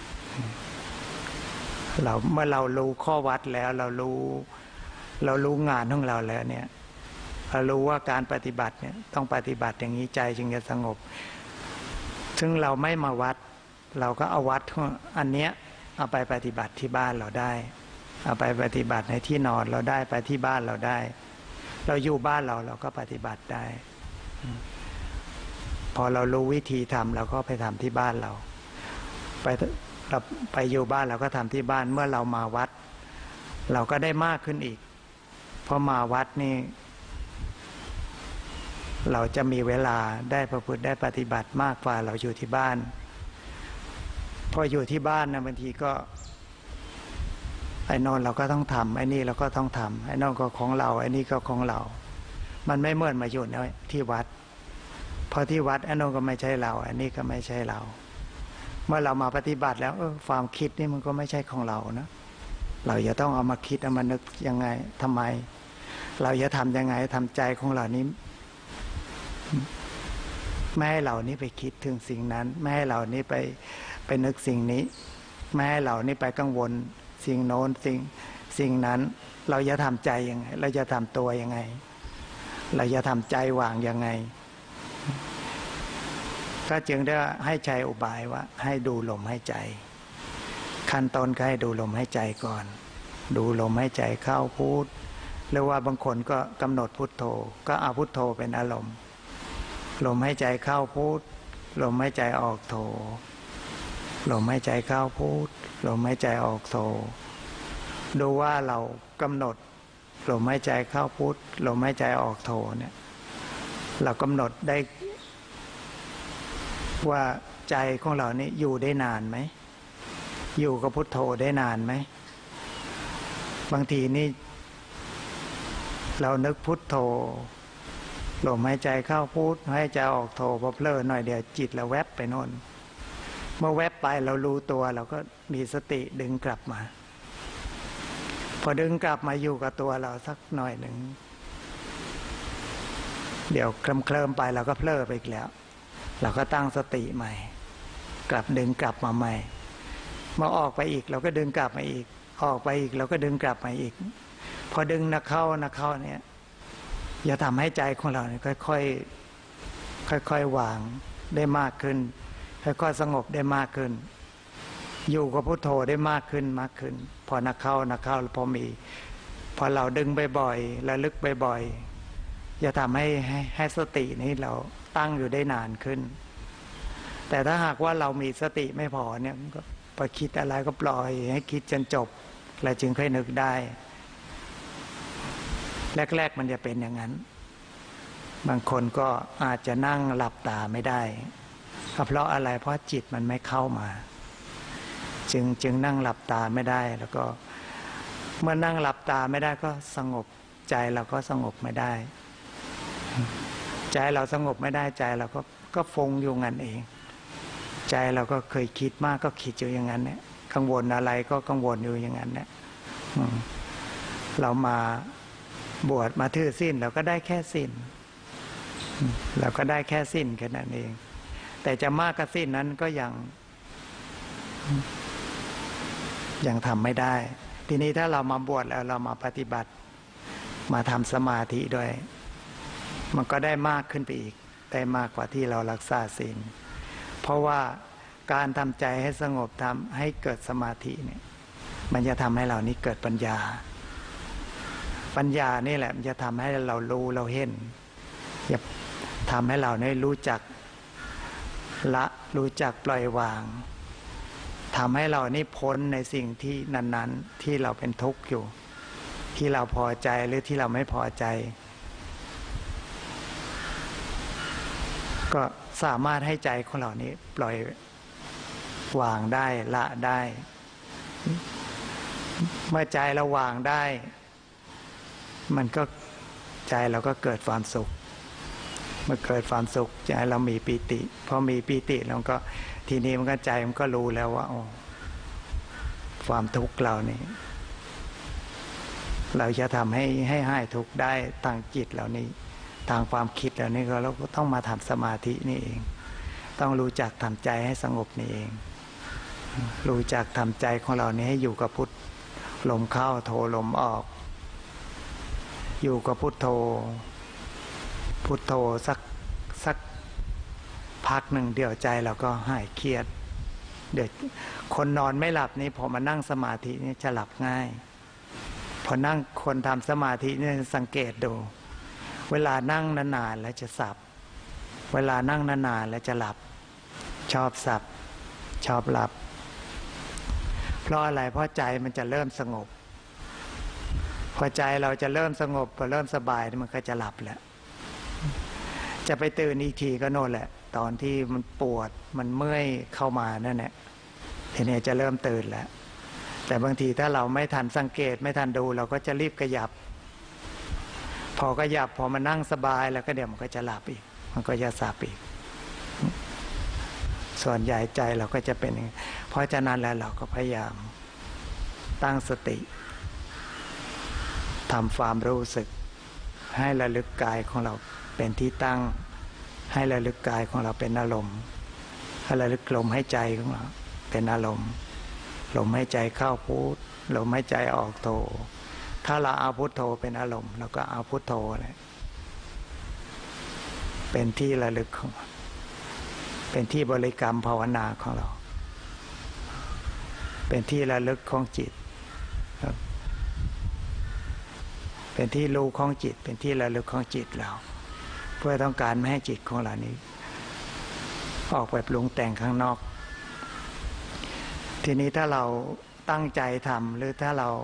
เมื่อเรารู้ข้อวัดแล้วเรารู้งานของเราแล้วเนี่ยเรารู้ว่าการปฏิบัติเนี่ยต้องปฏิบัติอย่างนี้ใจจึงจะสงบซึ่งเราไม่มาวัดเราก็เอาวัดอันเนี้ยเอาไปปฏิบัติที่บ้านเราได้เอาไปปฏิบัติในที่นอนเราได้ไปที่บ้านเราได้เราอยู่บ้านเราก็ปฏิบัติได้พอเรารู้วิธีทำเราก็ไปทำที่บ้านเราไปอยู่บ้านเราก็ทำที่บ้านเมื่อเรามาวัดเราก็ได้มากขึ้นอีกพอมาวัดนี่เราจะมีเวลาได้ประพฤติได้ปฏิบัติมากกว่าเราอยู่ที่บ้านพออยู่ที่บ้านนะบางทีก็ไอ้นอนเราก็ต้องทำไอ้นี่เราก็ต้องทำไอ้นอนก็ของเราไอ้นี่ก็ของเรามันไม่เหมือนมาอยู่ที่วัดพอที่วัดไอ้นอนก็ไม่ใช่เราไอ้นี่ก็ไม่ใช่เราเมื่อเรามาปฏิบัติแล้วความคิดนี่มันก็ไม่ใช่ของเรานะเราจะต้องเอามาคิดเอามานึกยังไงทำไมเราจะทำยังไงทำใจของเรานี้ไม่ให้เรานี้ไปคิดถึงสิ่งนั้นไม่ให้เรานี้ไปนึกสิ่งนี้ไม่ให้เรานี้ไปกังวลสิ่งโน้นสิ่งนั้นเราจะทำใจยังไงเราจะทำตัวยังไงเราจะทำใจวางยังไงก็จึงได้ให้ใช้อุบายว่าให้ดูลมหายใจขั้นตอนก็ให้ดูลมหายใจก่อนดูลมหายใจเข้าพุทหรือว่าบางคนก็กำหนดพุทโธก็เอาพุทโธเป็นอารมณ์ลมหายใจเข้าพุทลมหายใจออกโธลมหายใจเข้าพุทลมหายใจออกโธดูว่าเรากำหนดลมหายใจเข้าพุทลมหายใจออกโธเนี่ยเรากำหนดได้ว่าใจของเรานี่อยู่ได้นานไหมอยู่กับพุทโธได้นานไหมบางทีนี่เรานึกพุทโธลมหายใจเข้าพุทหายใจออกโธพอเพลินหน่อยเดียวจิตเราแวบไปโน่นเมื่อแวบไปเรารู้ตัวเราก็มีสติดึงกลับมาพอดึงกลับมาอยู่กับตัวเราสักหน่อยหนึ่งเดี๋ยวเคลิ้มไปเราก็เพลินไปอีกแล้วเราก็ตั้งสติใหม่กลับดึงกลับมาใหม่เมื่อออกไปอีกเราก็ดึงกลับมาอีกออกไปอีกเราก็ดึงกลับมาอีกพอดึงนักเข้าเนี่ยอย่าทำให้ใจของเราเนี่ยค่อยๆวางได้มากขึ้นค่อยๆสงบได้มากขึ้นอยู่กับพุทโธได้มากขึ้นพอนักเข้าพอเราดึงบ่อยๆระลึกบ่อยๆอย่าทำให้สตินี้เราตั้งอยู่ได้นานขึ้นแต่ถ้าหากว่าเรามีสติไม่พอเนี่ยก็พอคิดอะไรก็ปล่อยให้คิดจนจบแล้วจึงค่อยนึกได้แรกๆมันจะเป็นอย่างนั้นบางคนก็อาจจะนั่งหลับตาไม่ได้เพราะอะไรเพราะจิตมันไม่เข้ามาจึงนั่งหลับตาไม่ได้แล้วก็เมื่อนั่งหลับตาไม่ได้ก็สงบใจเราก็สงบไม่ได้ใจเราสงบไม่ได้ใจเราก็ฟงอยู่งั้นเองใจเราก็เคยคิดมากก็คิดอยู่อย่างนั้นเนี่ยกังวลอะไรก็กังวลอยู่อย่างนั้นเนี่ยเรามาบวชมาถือศีลเราก็ได้แค่ศีลเราก็ได้แค่ศีลแค่นั้นเองแต่จะมากกับศีลนั้นก็ยังทำไม่ได้ทีนี้ถ้าเรามาบวชแล้วเรามาปฏิบัติมาทำสมาธิด้วยมันก็ได้มากขึ้นไปอีกได้มากกว่าที่เรารักษาศีลเพราะว่าการทำใจให้สงบทำให้เกิดสมาธิเนี่ยมันจะทำให้เรานี้เกิดปัญญานี่แหละมันจะทำให้เรารู้เราเห็นจะทำให้เราได้รู้จักละรู้จักปล่อยวางทำให้เรานี่พ้นในสิ่งที่นั้นๆที่เราเป็นทุกข์อยู่ที่เราพอใจหรือที่เราไม่พอใจก็สามารถให้ใจของเรานี้ปล่อยวางได้ละได้เมื่อใจเราวางได้มันก็ใจเราก็เกิดความสุขเมื่อเกิดความสุขใจเรามีปีติพอมีปีติแล้วก็ทีนี้มันก็ใจมันก็รู้แล้วว่าความทุกข์เรานี่เราจะทำให้หายทุกข์ได้ทางจิตเหล่านี้ทางความคิดเหล่านี้เราก็ต้องมาทำสมาธินี่เองต้องรู้จักทำใจให้สงบนี่เองรู้จักทำใจของเรานี้ให้อยู่กับพุทลมเข้าโทลมออกอยู่กับพุทโธสักพักหนึ่งเดี๋ยวใจเราก็หายเครียดเดี๋ยวคนนอนไม่หลับนี่พอมานั่งสมาธินี่จะหลับง่ายพอนั่งคนทำสมาธินี่สังเกตดูเวลานั่งนานๆแล้วจะสับเวลานั่งนานๆแล้วจะหลับชอบสับชอบหลับเพราะอะไรเพราะใจมันจะเริ่มสงบพอใจเราจะเริ่มสงบพอเริ่มสบายมันก็จะหลับแหละจะไปตื่นอีกทีก็โน่นแหละตอนที่มันปวดมันเมื่อยเข้ามานั่นแหละทีนี้จะเริ่มตื่นแล้วแต่บางทีถ้าเราไม่ทันสังเกตไม่ทันดูเราก็จะรีบขยับพอขยับพอมานั่งสบายแล้วก็เดี๋ยวมันก็จะหลับอีกมันก็จะสับอีกส่วนใหญ่ใจเราก็จะเป็นเพราะฉะนั้นแล้วเราก็พยายามตั้งสติทำความรู้สึกให้ระลึกกายของเราเป็นที่ตั้งให้ระลึกกายของเราเป็นอารมณ์ให้ระลึกลมให้ใจของเราเป็นอารมณ์ลมให้ใจเข้าพุทลมให้ใจออกโทถ้าเราเอาพุทโธเป็นอารมณ์เราก็เอาพุทโธเลยเป็นที่ระลึกของเป็นที่บริกรรมภาวนาของเราเป็นที่ระลึกของจิตเป็นที่รู้ของจิตเป็นที่ระลึกของจิตเราเพื่อต้องการไม่ให้จิตของเรานี้ออกไปปรุงแต่งข้างนอกทีนี้ถ้าเราตั้งใจทำหรือถ้าเรา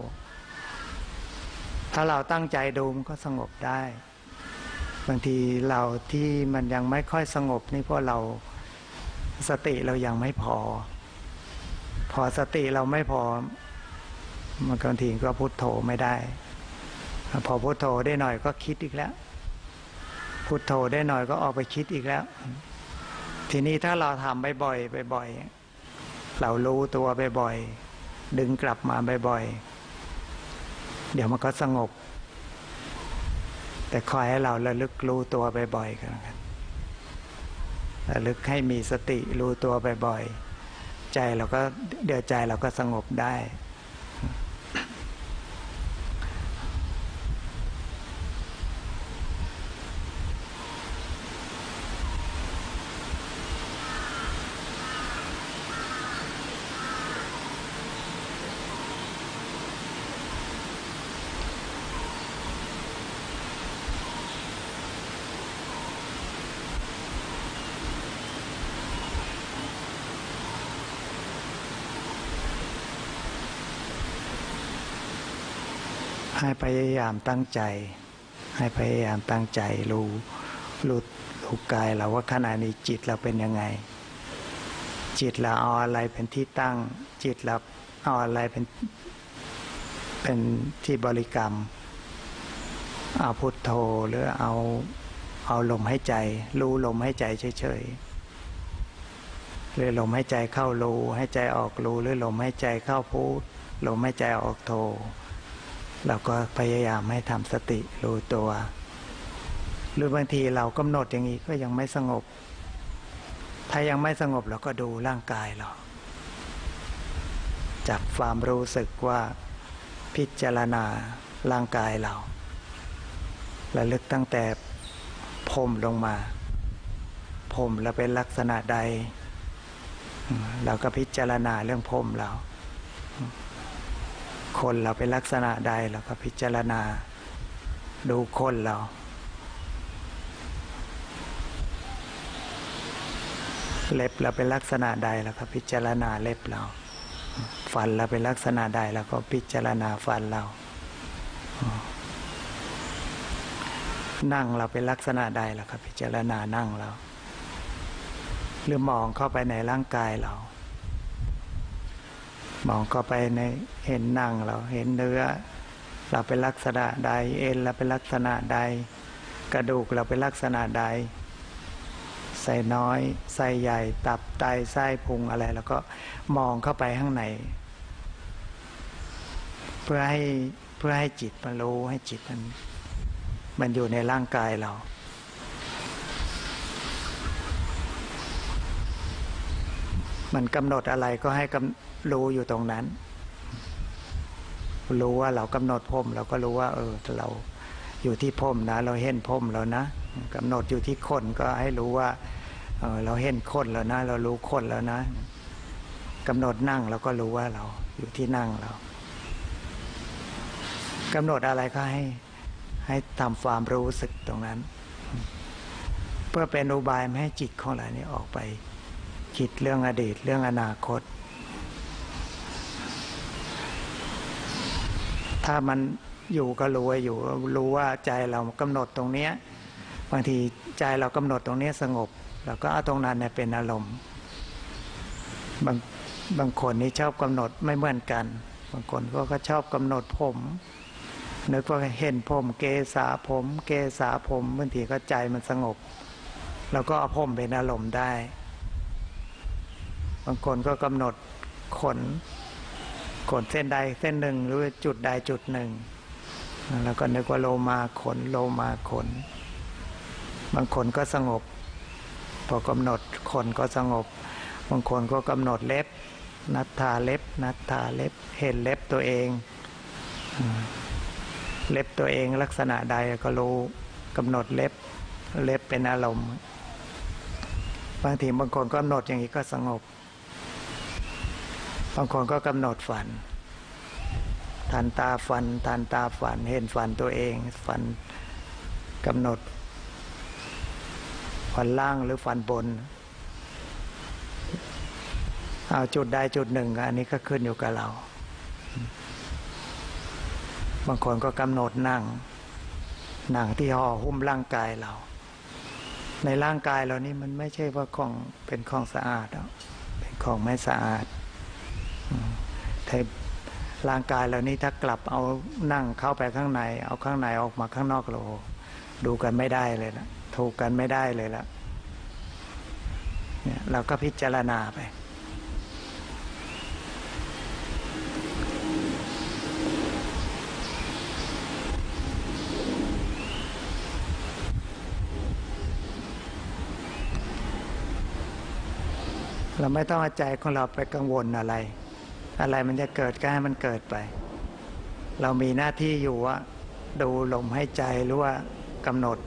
ตั้งใจดูมันก็สงบได้บางทีเราที่มันยังไม่ค่อยสงบนี่เพราะเราสติเรายังไม่พอสติเราไม่พอมันบางทีก็พุทโธไม่ได้พอพุทโธได้หน่อยก็คิดอีกแล้วพุทโธได้หน่อยก็ออกไปคิดอีกแล้วทีนี้ถ้าเราทำบ่อยๆเรารู้ตัวบ่อยๆดึงกลับมาบ่อยๆเดี๋ยวมันก็สงบแต่คอยให้เราระลึกรู้ตัวบ่อยๆกันระลึกให้มีสติรู้ตัวบ่อยๆใจเราก็เดี๋ยวใจเราก็สงบได้ ให้พยายามตั้งใจให้พยายามตั้งใจรู้กายเราว่าขณะนี้จิตเราเป็นยังไงจิตเราเอาอะไรเป็นที่ตั้งจิตเราเอาอะไรเป็นที่บริกรรมเอาพุทโธหรือเอาลมหายใจรู้ลมหายใจเฉยๆหรือลมหายใจเข้ารู้ให้ใจออกรู้หรือลมหายใจเข้าพุทลมหายใจออกโธเราก็พยายามให้ทำสติรู้ตัวหรือบางทีเรากำหนดอย่างนี้ก็ยังไม่สงบถ้ายังไม่สงบเราก็ดูร่างกายเราจับความรู้สึกว่าพิจารณาร่างกายเราระลึกตั้งแต่ผมลงมาผมเราเป็นลักษณะใดเราก็พิจารณาเรื่องผมเราคนเราเป็นลักษณะใดเราก็พิจารณาดูคนเราเล็บเราเป็นลักษณะใดเราก็พิจารณาเล็บเราฟันเราเป็นลักษณะใดเราก็พิจารณาฟันเรานั่งเราเป็นลักษณะใดเราก็พิจารณานั่งเราหรือมองเข้าไปในร่างกายเรามองเข้าไปในเห็นนั่งเราเห็นเนื้อเราเป็นลักษณะใดเอ็นเราเป็นลักษณะใดกระดูกเราเป็นลักษณะใดไส้น้อยไส้ใหญ่ตับไตไส้พุงอะไรแล้วก็มองเข้าไปข้างในเพื่อให้จิตมันรู้ให้จิตมันอยู่ในร่างกายเรามันกำหนดอะไรก็ให้รู้อยู่ตรงนั้นรู้ว่าเรากำหนดพรมเราก็รู้ว่าเราอยู่ที่พรมนะเราเห็นพรมแล้วนะกำหนดอยู่ที่คนก็ให้รู้ว่าเราเห็นคนแล้วนะเรารู้คนแล้วนะกำหนดนั่งเราก็รู้ว่าเราอยู่ที่นั่งเรากำหนดอะไรก็ให้ทำความรู้สึกตรงนั้นเพื่อเป็นอุบายไม่ให้จิตของเราเนี่ยออกไปคิดเรื่องอดีตเรื่องอนาคตถ้ามันอยู่ก็รู้ว่าอยู่รู้ว่าใจเรากำหนดตรงเนี้ยบางทีใจเรากำหนดตรงนี้สงบเราก็เอาตรงนั้นเนี่ยเป็นอารมณ์บางคนนี่ชอบกำหนดไม่เหมือนกันบางคนก็ชอบกำหนดผมนึกว่าเห็นผมเกษาผมบางทีก็ใจมันสงบเราก็เอาผมเป็นอารมณ์ได้บางคนก็กำหนดขนเส้นใดเส้นหนึ่งหรือจุดใดจุดหนึ่งแล้วก็นึกว่าโลมาขนบางคนก็สงบพอกำหนดขนก็สงบบางคนก็กำหนดเล็บนัทธาเล็บเห็นเล็บตัวเองเล็บตัวเองลักษณะใดก็รู้กำหนดเล็บเป็นอารมณ์บางทีบางคนก็กำหนดอย่างนี้ก็สงบบางคนก็กำหนดฝันทันตาฝันเห็นฝันตัวเองฝันกำหนดฝันล่างหรือฝันบนเอาจุดใดจุดหนึ่งอันนี้ก็ขึ้นอยู่กับเราบางคนก็กำหนดนั่งที่ห่อหุ้มร่างกายเราในร่างกายเรานี่มันไม่ใช่ว่าเป็นของสะอาดเป็นของไม่สะอาดแต่ร่างกายเรานี่ถ้ากลับเอานั่งเข้าไปข้างในเอาข้างในออกมาข้างนอกเราดูกันไม่ได้เลยละถูกกันไม่ได้เลยละเนี่ยเราก็พิจารณาไปเราไม่ต้องเอาใจของเราไปกังวลอะไรมันจะเกิดก็ให้มันเกิดไปเรามีหน้าที่อยู่ว่าดูลมให้ใจหรือว่ากำหนด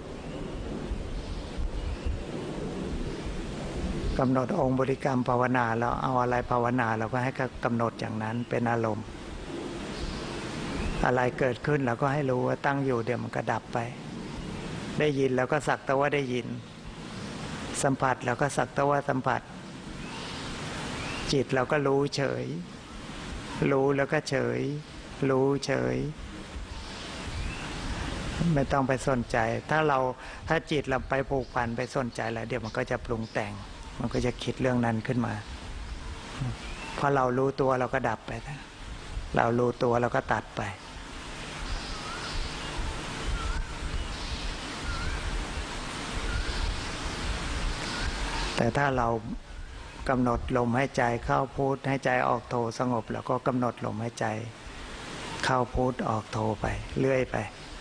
องค์บริกรรมภาวนาแล้วเอาอะไรภาวนาเราก็ให้กำหนดอย่างนั้นเป็นอารมณ์อะไรเกิดขึ้นเราก็ให้รู้ว่าตั้งอยู่เดี๋ยวมันก็ดับไปได้ยินแล้วก็สักแต่ว่าได้ยินสัมผัสแล้วก็สักแต่ว่าสัมผัสจิตเราก็รู้เฉยรู้แล้วก็เฉยรู้เฉยไม่ต้องไปสนใจถ้าจิตเราไปผูกพันไปสนใจแล้วเดี๋ยวมันก็จะปรุงแต่งมันก็จะคิดเรื่องนั้นขึ้นมาพอเรารู้ตัวเราก็ดับไปเรารู้ตัวเราก็ตัดไปแต่ถ้าเรากำหนดลมหายใจเข้าพุทหายใจออกโทสงบแล้วก็กำหนดลมหายใจเข้าพุทออกโทไปเรื่อยไป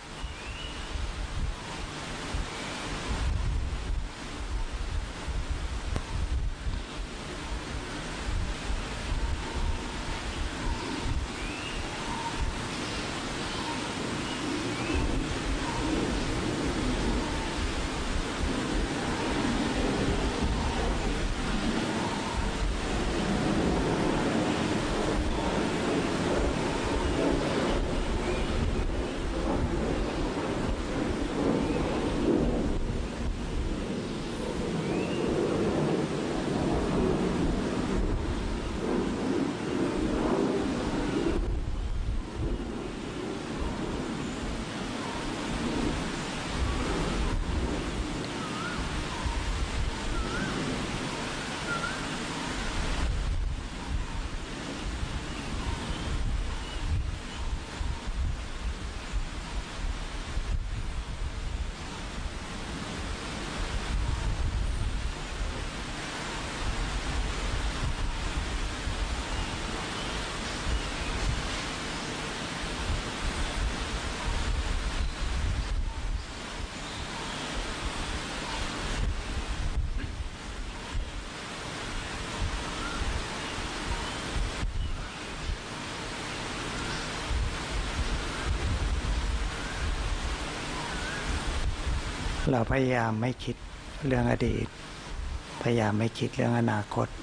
เราพยายามไม่คิดเรื่องอดีตพยายามไม่คิดเรื่องอนาคต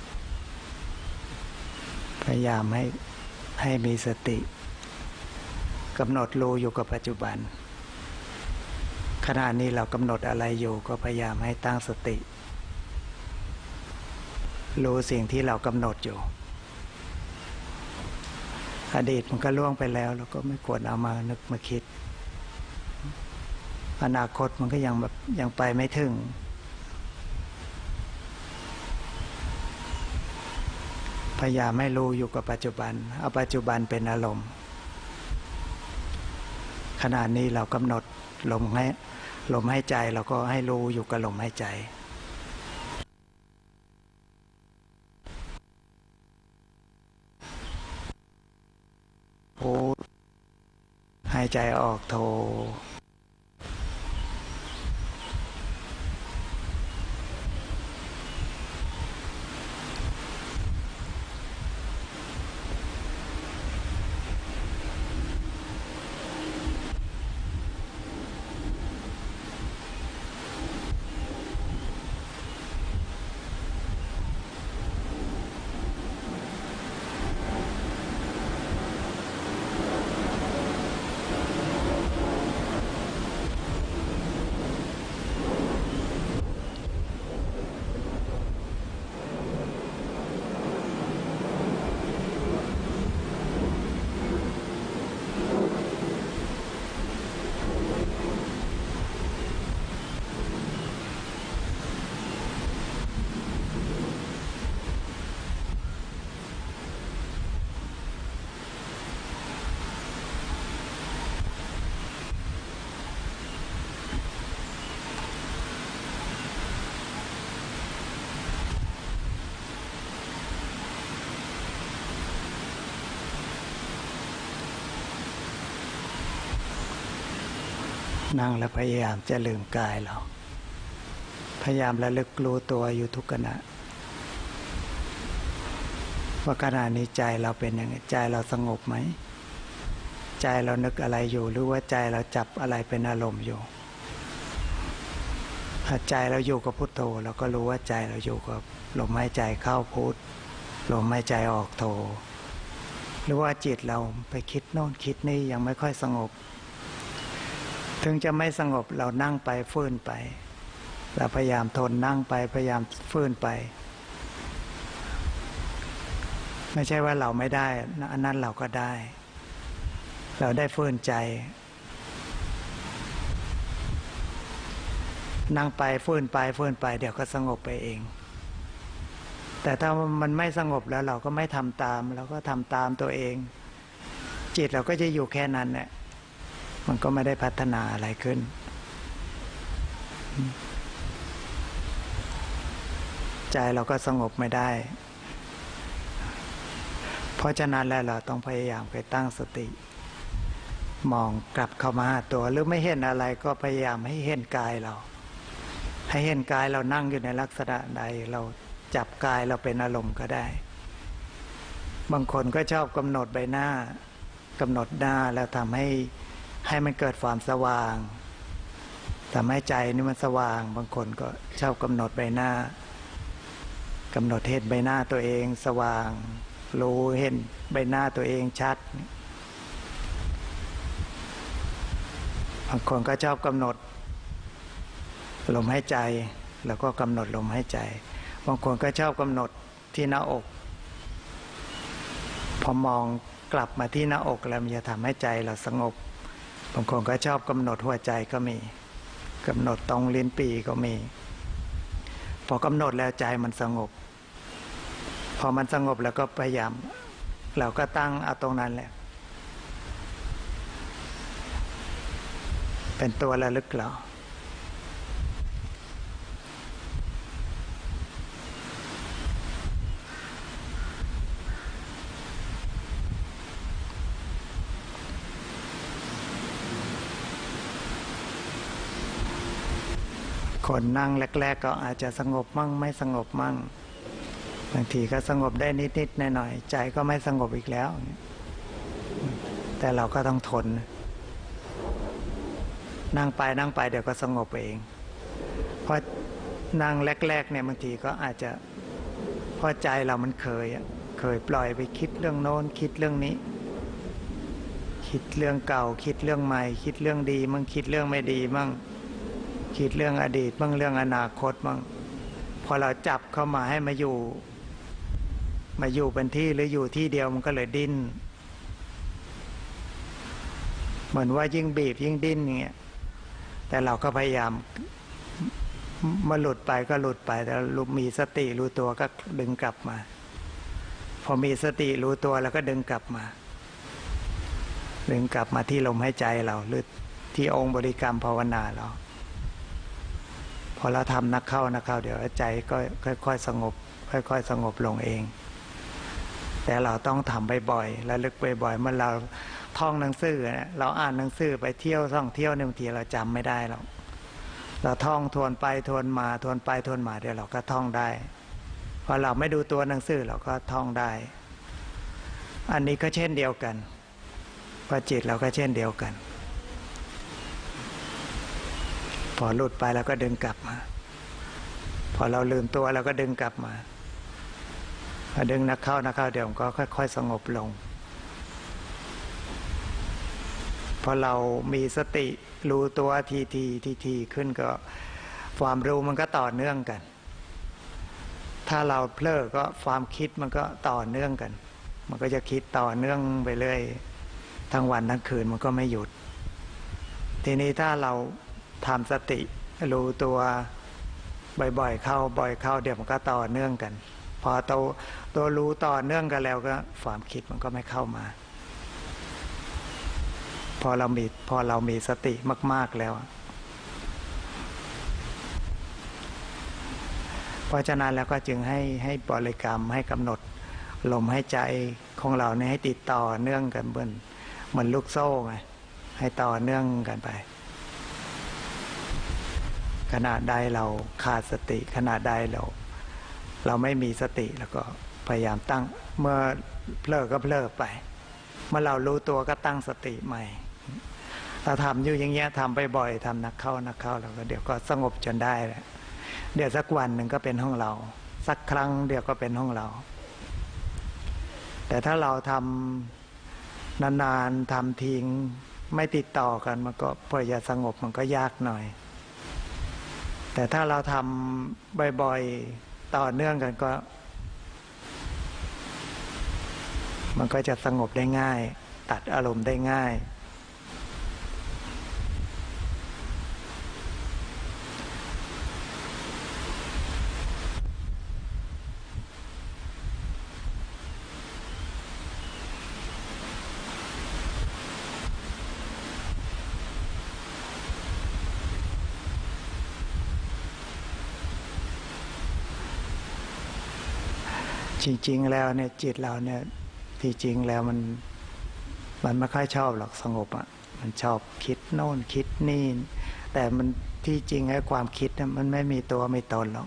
พยายามให้มีสติกำหนดรู้อยู่กับปัจจุบันขณะนี้เรากำหนดอะไรอยู่ก็พยายามให้ตั้งสติรู้สิ่งที่เรากำหนดอยู่อดีตมันก็ล่วงไปแล้วเราก็ไม่ควรเอามานึกมาคิดอนาคตมันก็ยังไปไม่ถึงพยายามให้รู้อยู่กับปัจจุบันเอาปัจจุบันเป็นอารมณ์ขณะนี้เรากำหนดลมหายใจเราก็ให้รู้อยู่กับลมหายใจพุทหายใจออกโทนั่งแล้วพยายามจะลืมกายเราพยายามระลึกรู้ตัวอยู่ทุกขณะว่าขณะนี้ใจเราเป็นยังไงใจเราสงบไหมใจเรานึกอะไรอยู่หรือว่าใจเราจับอะไรเป็นอารมณ์อยู่ถ้าใจเราอยู่กับพุทโธเราก็รู้ว่าใจเราอยู่กับลมหายใจเข้าพุทลมหายใจออกโธหรือว่าจิตเราไปคิดโน่นคิดนี่ยังไม่ค่อยสงบถึงจะไม่สงบเรานั่งไปฟื้นไปเราพยายามทนนั่งไปพยายามฟื้นไปไม่ใช่ว่าเราไม่ได้อันนั้นเราก็ได้เราได้ฟื้นใจนั่งไปฟื้นไปฟื้นไปเดี๋ยวก็สงบไปเองแต่ถ้ามันไม่สงบแล้วเราก็ไม่ทำตามเราก็ทำตามตัวเองจิตเราก็จะอยู่แค่นั้นแหละมันก็ไม่ได้พัฒนาอะไรขึ้นใจเราก็สงบไม่ได้เพราะฉะนั้นแล้วเราต้องพยายามไปตั้งสติมองกลับเข้ามาหาตัวหรือไม่เห็นอะไรก็พยายามให้เห็นกายเราให้เห็นกายเรานั่งอยู่ในลักษณะใดเราจับกายเราเป็นอารมณ์ก็ได้บางคนก็ชอบกำหนดใบหน้ากำหนดหน้าแล้วทำให้มันเกิดความสว่างทำให้ใจนี่มันสว่างบางคนก็ชอบกำหนดใบหน้ากำหนดเห็นใบหน้าตัวเองสว่างรู้เห็นใบหน้าตัวเองชัดบางคนก็ชอบกำหนดลมหายใจแล้วก็กำหนดลมหายใจบางคนก็ชอบกำหนดที่หน้าอกพอมองกลับมาที่หน้าอกแล้วมันจะทำให้ใจเราสงบบางคนก็ชอบกำหนดหัวใจก็มีกำหนดตรงลิ้นปี่ก็มีพอกำหนดแล้วใจมันสงบพอมันสงบแล้วก็พยายามเราก็ตั้งเอาตรงนั้นแหละเป็นตัวระลึกเราคนนั่งแรกๆก็อาจจะสงบมั่งไม่สงบมั่งบางทีก็สงบได้นิดๆหน่อยๆใจก็ไม่สงบอีกแล้วแต่เราก็ต้องทนนั่งไปเดี๋ยวก็สงบเองเพราะนั่งแรกๆเนี่ยบางทีก็อาจจะเพราะใจเรามันเคยปล่อยไปคิดเรื่องโน้นคิดเรื่องนี้คิดเรื่องเก่าคิดเรื่องใหม่คิดเรื่องดีมั่งคิดเรื่องไม่ดีมั่งคิดเรื่องอดีตบ้างเรื่องอนาคตบ้างพอเราจับเข้ามาให้มาอยู่เป็นที่หรืออยู่ที่เดียวมันก็เลยดิ้นเหมือนว่ายิ่งบีบยิ่งดิ้นอย่างเงี้ยแต่เราก็พยายามมาหลุดไปก็หลุดไปแต่มีสติรู้ตัวก็ดึงกลับมาพอมีสติรู้ตัวแล้วก็ดึงกลับมาที่ลมหายใจเราหรือที่องค์บริกรรมภาวนาเราพอเราทำนักเข้าเดี๋ยวใจก็ค่อยๆสงบค่อยๆสงบลงเองแต่เราต้องทำบ่อยๆและลึกบ่อยๆเมื่อเราท่องหนังสือเราอ่านหนังสือไปเที่ยวท่องเที่ยวบางทีเราจำไม่ได้หรอกเราท่องทวนไปทวนมาทวนไปทวนมาเดี๋ยวเราก็ท่องได้พอเราไม่ดูตัวหนังสือเราก็ท่องได้อันนี้ก็เช่นเดียวกันพอจิตเราก็เช่นเดียวกันพอหลุดไปแล้วก็ดึงกลับมาพอเราลืมตัวเราก็ดึงกลับมาพอดึงนักเข้าเดี๋ยวมันก็ค่อยๆสงบลงพอเรามีสติรู้ตัวทีขึ้นก็ความรู้มันก็ต่อเนื่องกันถ้าเราเพลิดก็ความคิดมันก็ต่อเนื่องกันมันก็จะคิดต่อเนื่องไปเรื่อยทั้งวันทั้งคืนมันก็ไม่หยุดทีนี้ถ้าเราทำสติรู้ตัวบ่อยๆเข้าเดี๋ยวมันก็ต่อเนื่องกันพอตัวรู้ต่อเนื่องกันแล้วก็ความคิดมันก็ไม่เข้ามาพอเรามีสติมากๆแล้วเพราะฉะนั้นแล้วก็จึงให้บริกรรมให้กำหนดลมให้ใจของเราเนี่ยให้ติดต่อเนื่องกันเหมือนลูกโซ่ไงให้ต่อเนื่องกันไปขณะใดเราขาดสติขณะใดเราไม่มีสติแล้วก็พยายามตั้งเมื่อเพลิดก็เพลิดไปเมื่อเรารู้ตัวก็ตั้งสติใหม่ถ้าทำอยู่อย่างเงี้ยทำบ่อยๆทำนักเข้าแล้วก็เดี๋ยวก็สงบจนได้แหละเดี๋ยวสักวันหนึ่งก็เป็นห้องเราสักครั้งเดียวก็เป็นห้องเราแต่ถ้าเราทำนานๆทำทิ้งไม่ติดต่อกันมันก็พอจะสงบมันก็ยากหน่อยแต่ถ้าเราทำบ่อยๆต่อเนื่องกันก็มันก็จะสงบได้ง่ายตัดอารมณ์ได้ง่ายจริงๆแล้วเนี่ยจิตเราเนี่ยที่จริงแล้วมันไม่ค่อยชอบหรอกสงบอ่ะมันชอบคิดโน่นคิดนี่แต่มันที่จริงไอ้ความคิดเนี่ยมันไม่มีตัวไม่ตนหรอก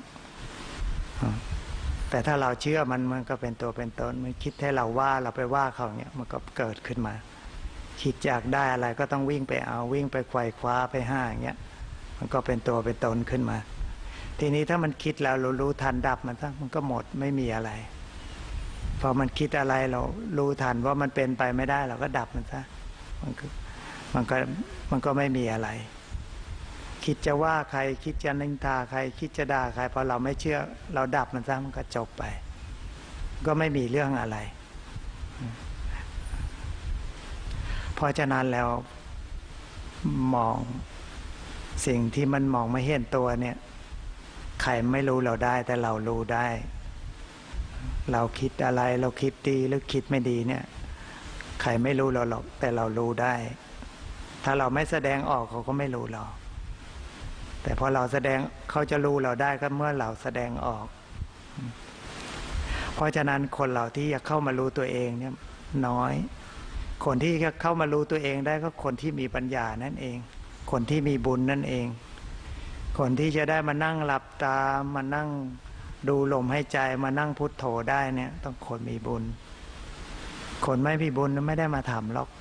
แต่ถ้าเราเชื่อมันก็เป็นตัวเป็นตนมันคิดให้เราว่าเราไปว่าเขาเนี่ยมันก็เกิดขึ้นมาคิดอยากได้อะไรก็ต้องวิ่งไปเอาวิ่งไปไขว่คว้าไปห้าอย่างเงี้ยมันก็เป็นตัวเป็นตนขึ้นมาทีนี้ถ้ามันคิดแล้วเรารู้ทันดับมันซะมันก็หมดไม่มีอะไรพอมันคิดอะไรเรารู้ทันว่ามันเป็นไปไม่ได้เราก็ดับมันซะมันก็ไม่มีอะไรคิดจะว่าใครคิดจะนินทาใครคิดจะด่าใครพอเราไม่เชื่อเราดับมันซะมันก็จบไปก็ไม่มีเรื่องอะไรเพราะฉะนั้นแล้วมองสิ่งที่มันมองไม่เห็นตัวเนี่ยใครไม่รู้เราได้แต่เรารู้ได้เราคิดอะไรเราคิดดีหรือคิดไม่ดีเนี่ยใครไม่รู้เราหรอกแต่เรารู้ได้ถ้าเราไม่แสดงออกเขาก็ไม่รู้เราแต่พอเราแสดงเขาจะรู้เราได้ก็เมื่อเราแสดงออกเพราะฉะนั้นคนเราที่จะเข้ามารู้ตัวเองเนี่ยน้อยคนที่จะเข้ามารู้ตัวเองได้ก็คนที่มีปัญญานั่นเองคนที่มีบุญนั่นเองคนที่จะได้มานั่งหลับตามานั่งดูลมให้ใจมานั่งพุทโธได้เนี่ยต้องคนมีบุญคนไม่มีบุญไม่ได้มาทำหรอก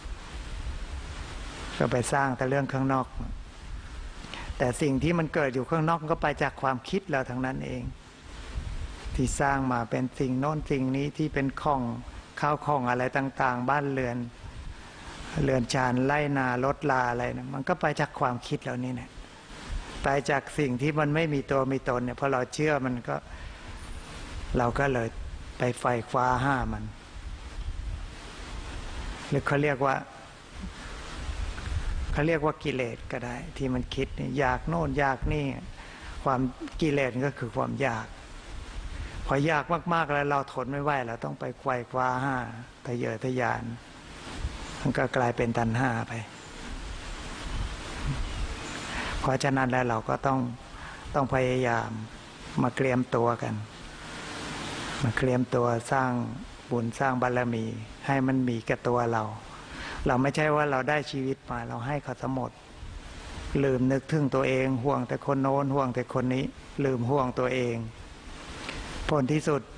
ก็ไปสร้างแต่เรื่องข้างนอกแต่สิ่งที่มันเกิดอยู่ข้างนอกก็ไปจากความคิดเราทั้งนั้นเองที่สร้างมาเป็นสิ่งโน้นสิ่งนี้ที่เป็นของข้าวของอะไรต่างๆบ้านเรือนชานไร่นารถลาอะไรนะมันก็ไปจากความคิดเหล่านี้เนี่ยไปจากสิ่งที่มันไม่มีตัวมีตนเนี่ยพอเราเชื่อมันก็เราก็เลยไปไฟคว้าห้ามันหรือเขาเรียกว่ากิเลสก็ได้ที่มันคิดอยากโน่นอยากนี่ความกิเลสก็คือความอยากพออยากมากๆแล้วเราทนไม่ไหวเราต้องไปไขว่คว้าห้าทะเยอทะยานมันก็กลายเป็นตัณหาไปเพราะฉะนั้นแล้วเราก็ต้องพยายามมาเตรียมตัวกันมาเตรียมตัวสร้างบุญสร้างบารมีให้มันมีกับตัวเราไม่ใช่ว่าเราได้ชีวิตมาเราให้เขาทั้งหมดลืมนึกถึงตัวเองห่วงแต่คนโน้นห่วงแต่คนนี้ลืมห่วงตัวเองผลที่สุด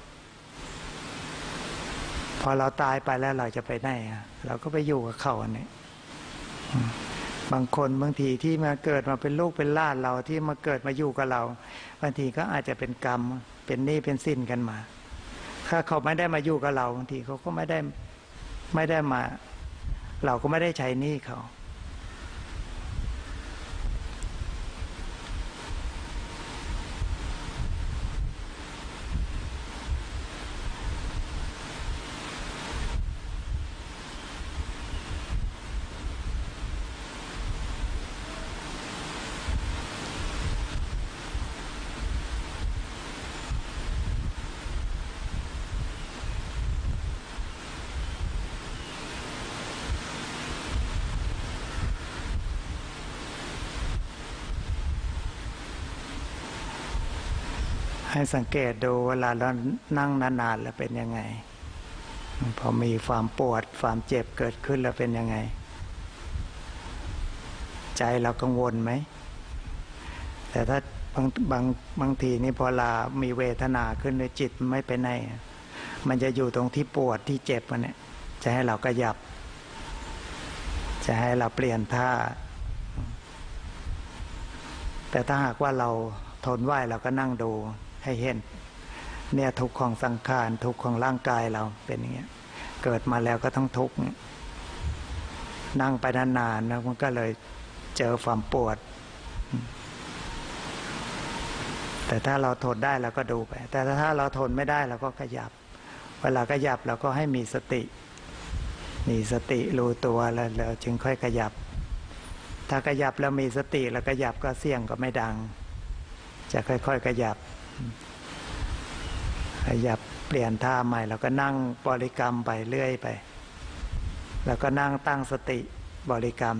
พอเราตายไปแล้วเราจะไปไหนเราก็ไปอยู่กับเขาเนี่ยบางคนบางทีที่มาเกิดมาเป็นลูกเป็นหลานเราที่มาเกิดมาอยู่กับเราบางทีก็อาจจะเป็นกรรมเป็นหนี้เป็นสินกันมาถ้าเขาไม่ได้มาอยู่กับเราบางทีเขาก็ไม่ได้มาเราก็ไม่ได้ใช้หนี้เขาให้สังเกตดูเวลาเรานั่งนานๆแล้วเป็นยังไงพอมีความปวดความเจ็บเกิดขึ้นแล้วเป็นยังไงใจเรากังวลไหมแต่ถ้าบางทีนี่พอเรามีเวทนาขึ้นในจิตไม่ไปไหนมันจะอยู่ตรงที่ปวดที่เจ็บมันเนี่ยจะให้เราขยับจะให้เราเปลี่ยนท่าแต่ถ้าหากว่าเราทนไหวเราก็นั่งดูให้เห็นเนี่ยทุกข์ของสังขารทุกข์ของร่างกายเราเป็นอย่างเงี้ยเกิดมาแล้วก็ต้องทุกข์นั่งไปนานๆนะมันก็เลยเจอความปวดแต่ถ้าเราทนได้เราก็ดูไปแต่ถ้าเราทนไม่ได้เราก็ขยับเวลาขยับเราก็ให้มีสติรู้ตัวแล้วเราจึงค่อยขยับถ้าขยับแล้วมีสติแล้วขยับก็เสียงก็ไม่ดังจะค่อยๆขยับเปลี่ยนท่าใหม่แล้วก็นั่งบริกรรมไปเรื่อยไปแล้วก็นั่งตั้งสติบริกรรม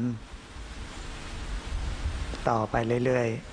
ต่อไปเรื่อยๆ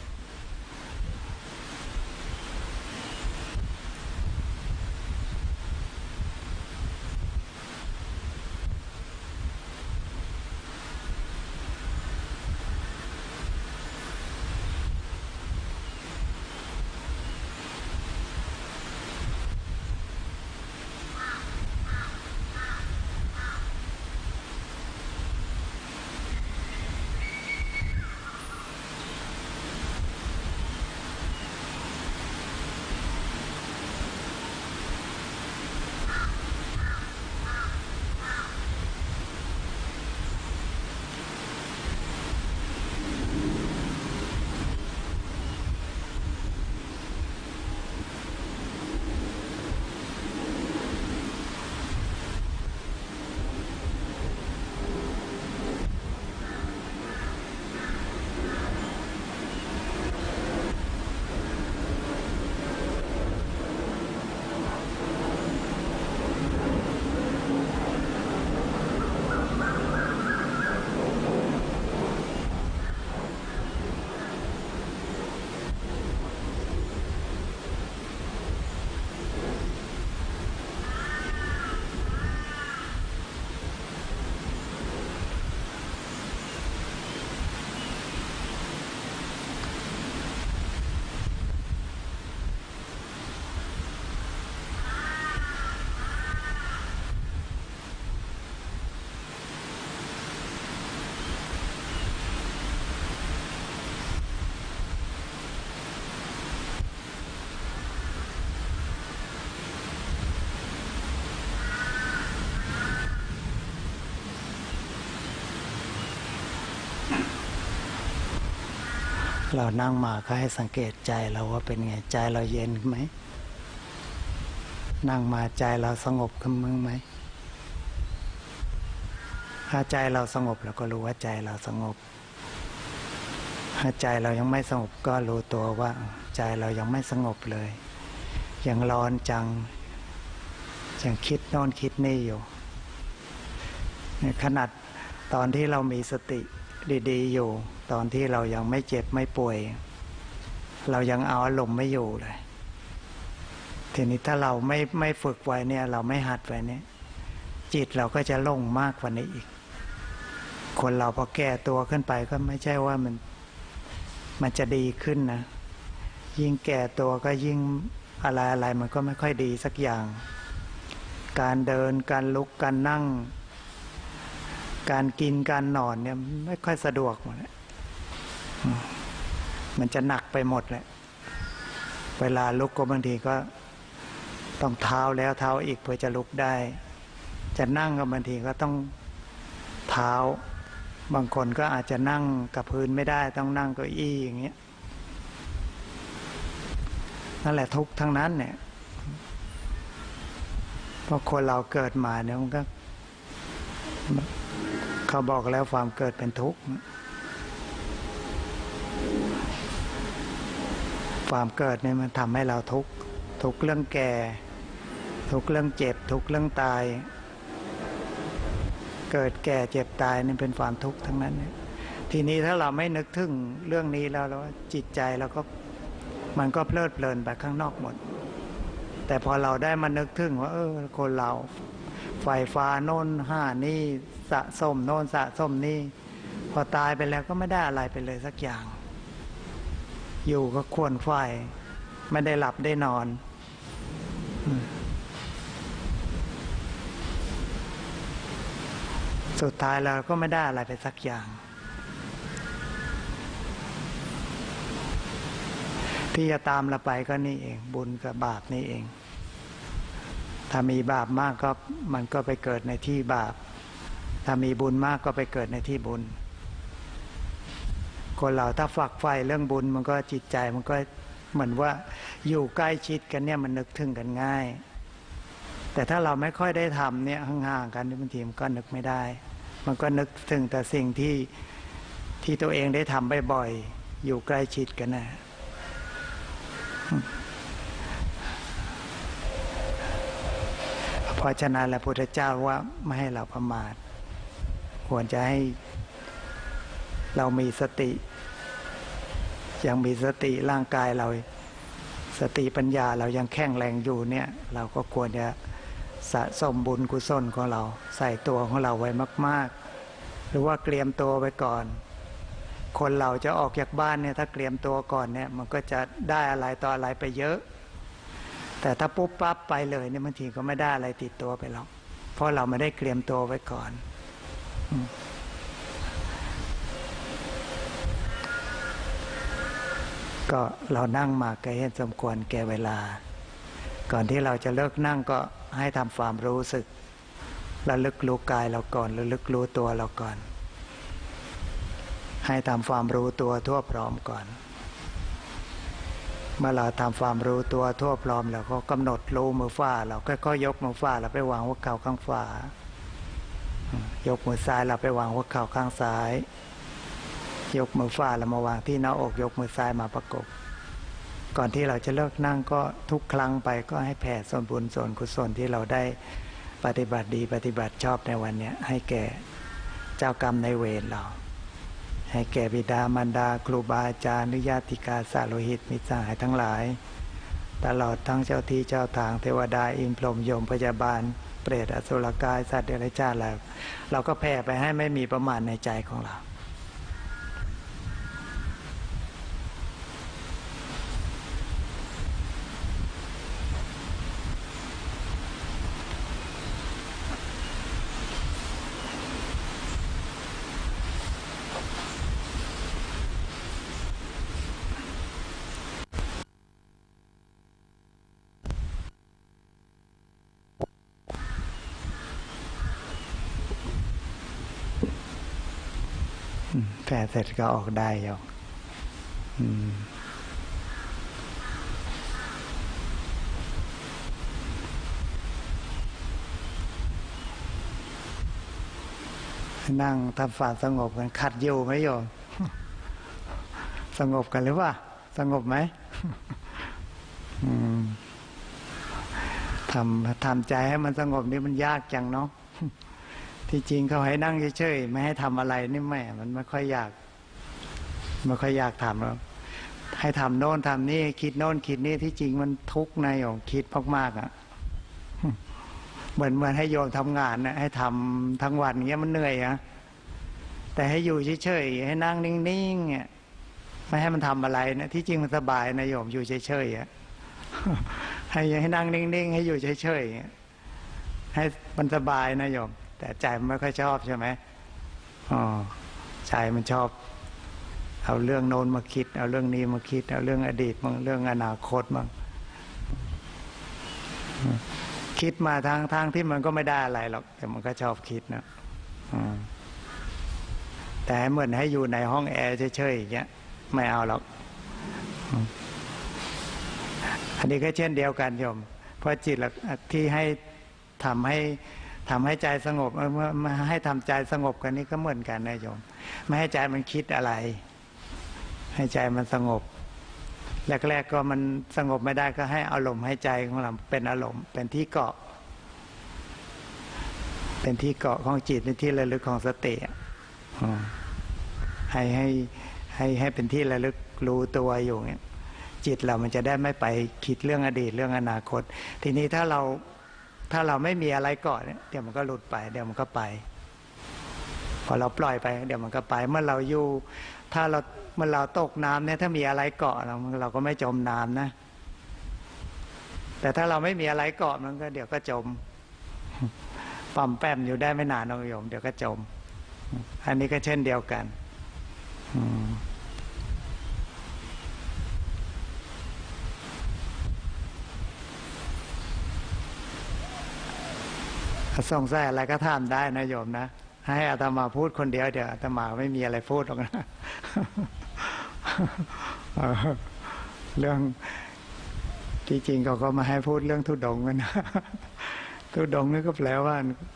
เรานั่งมาก็ให้สังเกตใจเราว่าเป็นไงใจเราเย็นไหมนั่งมาใจเราสงบขึ้นมั้งไหมถ้าใจเราสงบเราก็รู้ว่าใจเราสงบถ้าใจเรายังไม่สงบก็รู้ตัวว่าใจเรายังไม่สงบเลยยังร้อนจังยังคิดโน่นคิดนี่อยู่ขนาดตอนที่เรามีสติดีๆอยู่ตอนที่เรายังไม่เจ็บไม่ป่วยเรายังเอาอารมณ์ไม่อยู่เลยทีนี้ถ้าเราไม่ฝึกไว้เนี่ยเราไม่หัดไว้เนี่ยจิตเราก็จะลงมากกว่านี้อีกคนเราพอแก่ตัวขึ้นไปก็ไม่ใช่ว่ามันจะดีขึ้นนะยิ่งแก่ตัวก็ยิ่งอะไรมันก็ไม่ค่อยดีสักอย่างการเดินการลุกการนั่งการกินการนอนเนี่ยไม่ค่อยสะดวกหมดมันจะหนักไปหมดแหละเวลาลุกก็บางทีก็ต้องเท้าแล้วเท้าอีกเพื่อจะลุกได้จะนั่งก็บางทีก็ต้องเท้าบางคนก็อาจจะนั่งกับพื้นไม่ได้ต้องนั่งเก้าอี้อย่างเงี้ยนั่นแหละทุกข์ทั้งนั้นเนี่ยเพราะคนเราเกิดมาเนี่ยมันก็เขาบอกแล้วความเกิดเป็นทุกข์ความเกิดเนี่ยมันทำให้เราทุกข์ทุกข์เรื่องแก่ทุกข์เรื่องเจ็บทุกข์เรื่องตายเกิดแก่เจ็บตายนี่เป็นความทุกข์ทั้งนั้นทีนี้ถ้าเราไม่นึกถึงเรื่องนี้แล้วจิตใจเราก็มันก็เพลิดเพลินไปข้างนอกหมดแต่พอเราได้มานึกถึงว่าคนเราไฟฟ้าโน่นห้านี่สะสมโน่นสะสมนี่พอตายไปแล้วก็ไม่ได้อะไรไปเลยสักอย่างอยู่ก็ควรไฟไม่ได้หลับได้นอนสุดท้ายเราก็ไม่ได้อะไรไปสักอย่างที่จะตามเราไปก็นี่เองบุญกับบาปนี่เองถ้ามีบาปมากก็มันก็ไปเกิดในที่บาปถ้ามีบุญมากก็ไปเกิดในที่บุญคนเราถ้าฝักใฝ่เรื่องบุญมันก็จิตใจมันก็เหมือนว่าอยู่ใกล้ชิดกันเนี่ยมันนึกถึงกันง่ายแต่ถ้าเราไม่ค่อยได้ทำเนี่ยห่างๆกันบางทีมันก็นึกไม่ได้มันก็นึกถึงแต่สิ่งที่ตัวเองได้ทำบ่อยๆอยู่ใกล้ชิดกันนะเพราะฉะนั้นพระพุทธเจ้าว่าไม่ให้เราประมาทควรจะให้เรามีสติยังมีสติร่างกายเราสติปัญญาเรายังแข็งแรงอยู่เนี่ยเราก็ควรจะสะสมบุญกุศลของเราใส่ตัวของเราไว้มากๆหรือว่าเตรียมตัวไว้ก่อนคนเราจะออกจากบ้านเนี่ยถ้าเตรียมตัวก่อนเนี่ยมันก็จะได้อะไรต่ออะไรไปเยอะแต่ถ้าปุ๊บปั๊บไปเลยเนี่ยบางทีก็ไม่ได้อะไรติดตัวไปหรอกเพราะเราไม่ได้เตรียมตัวไว้ก่อนก็เรานั่งมาก็เห็นสมควรแก่เวลาก่อนที่เราจะเลิกนั่งก็ให้ทำความรู้สึกระลึกรู้กายเราก่อนระลึกรู้ตัวเราก่อนให้ทำความรู้ตัวทั่วพร้อมก่อนเมื่อเราทำความรู้ตัวทั่วพร้อมแล้วก็กำหนดรู้มือฝ่าเราค่อยๆยกมือฝ่าเราไปวางหัวเข่าข้างขวายกมือซ้ายเราไปวางหัวเข่าข้างซ้ายยกมือฝ่าเรามาวางที่หน้าอกยกมือซ้ายมาประกบก่อนที่เราจะเลิกนั่งก็ทุกครั้งไปก็ให้แผ่ส่วนบุญส่วนกุศลที่เราได้ปฏิบัติดีปฏิบัติชอบในวันนี้ให้แก่เจ้ากรรมในเวรเราให้แก่บิดามารดาครูบาอาจารย์ญาติกาสาโลหิตมิตรสหายทั้งหลายตลอดทั้งเจ้าที่เจ้าทางเทวดาอินพรหมยมพยาบาลเปรตอสุรกายสัตว์เดรัจฉานแล้วเราก็แผ่ไปให้ไม่มีประมาณในใจของเราแผ่เสร็จก็ออกได้โยมนั่งทำความสงบกันขัดอยู่ไหมโยมสงบกันหรือว่าสงบไหมทำใจให้มันสงบนี่มันยากจังเนาะที่จริงเขาให้นั่งเฉยๆไม่ให้ทำอะไรนี่แม่มันไม่ค่อยอยากทำแล้วให้ทำโน่นทำนี่คิดโน่นคิดนี่ที่จริงมันทุกข์นะโยมคิดมากๆอ่ะเหมือนให้โยมทำงานนะให้ทำทั้งวันเงี้ยมันเหนื่อยอะแต่ให้อยู่เฉยๆให้นั่งนิ่งๆเนี่ยไม่ให้มันทำอะไรนะที่จริงมันสบายนะโยมอยู่เฉยๆอ่ะให้นั่งนิ่งๆให้อยู่เฉยๆให้มันสบายนะโยมแต่ใจมันไม่ค่อยชอบใช่ไหมใจมันชอบเอาเรื่องโน้นมาคิดเอาเรื่องนี้มาคิดเอาเรื่องอดีตบ้างเรื่องอนาคตบ้างคิดมาทางที่มันก็ไม่ได้อะไรหรอกแต่มันก็ชอบคิดนะแต่เหมือนให้อยู่ในห้องแอร์เฉยๆอย่างเงี้ยไม่เอาหรอกอันนี้ก็เช่นเดียวกันโยมเพราะจิตที่ให้ทำให้ใจสงบมาให้ทำใจสงบกันนี่ก็เหมือนกันนะโยมไม่ให้ใจมันคิดอะไรให้ใจมันสงบแรกๆก็มันสงบไม่ได้ก็ให้อารมณ์ให้ใจของเราเป็นอารมณ์เป็นที่เกาะของจิตเป็นที่ระลึกของสติให้เป็นที่ระลึกรู้ตัวอยู่เนี่ยจิตเรามันจะได้ไม่ไปคิดเรื่องอดีตเรื่องอนาคตทีนี้ถ้าเราไม่มีอะไรเกาะเนี่ยเดี๋ยวมันก็หลุดไปเดี๋ยวมันก็ไปพอเราปล่อยไปเดี๋ยวมันก็ไปเมื่อเราอยู่เมื่อเราตกน้ำเนี่ยถ้ามีอะไรเกาะเราก็ไม่จมน้ำนะแต่ถ้าเราไม่มีอะไรเกาะมันก็เดี๋ยวก็จมปั่มแป้มอยู่ได้ไม่นานนะโยมเดี๋ยวก็จมอันนี้ก็เช่นเดียวกันสงสัยอะไรก็ถามได้นะโยมนะให้อาตมาพูดคนเดียวเดี๋ยวอาตมาไม่มีอะไรพูดหรอกนะเรื่องที่จริงเขาก็มาให้พูดเรื่องทุดงกันนะทุดงนี่ก็แปลว่า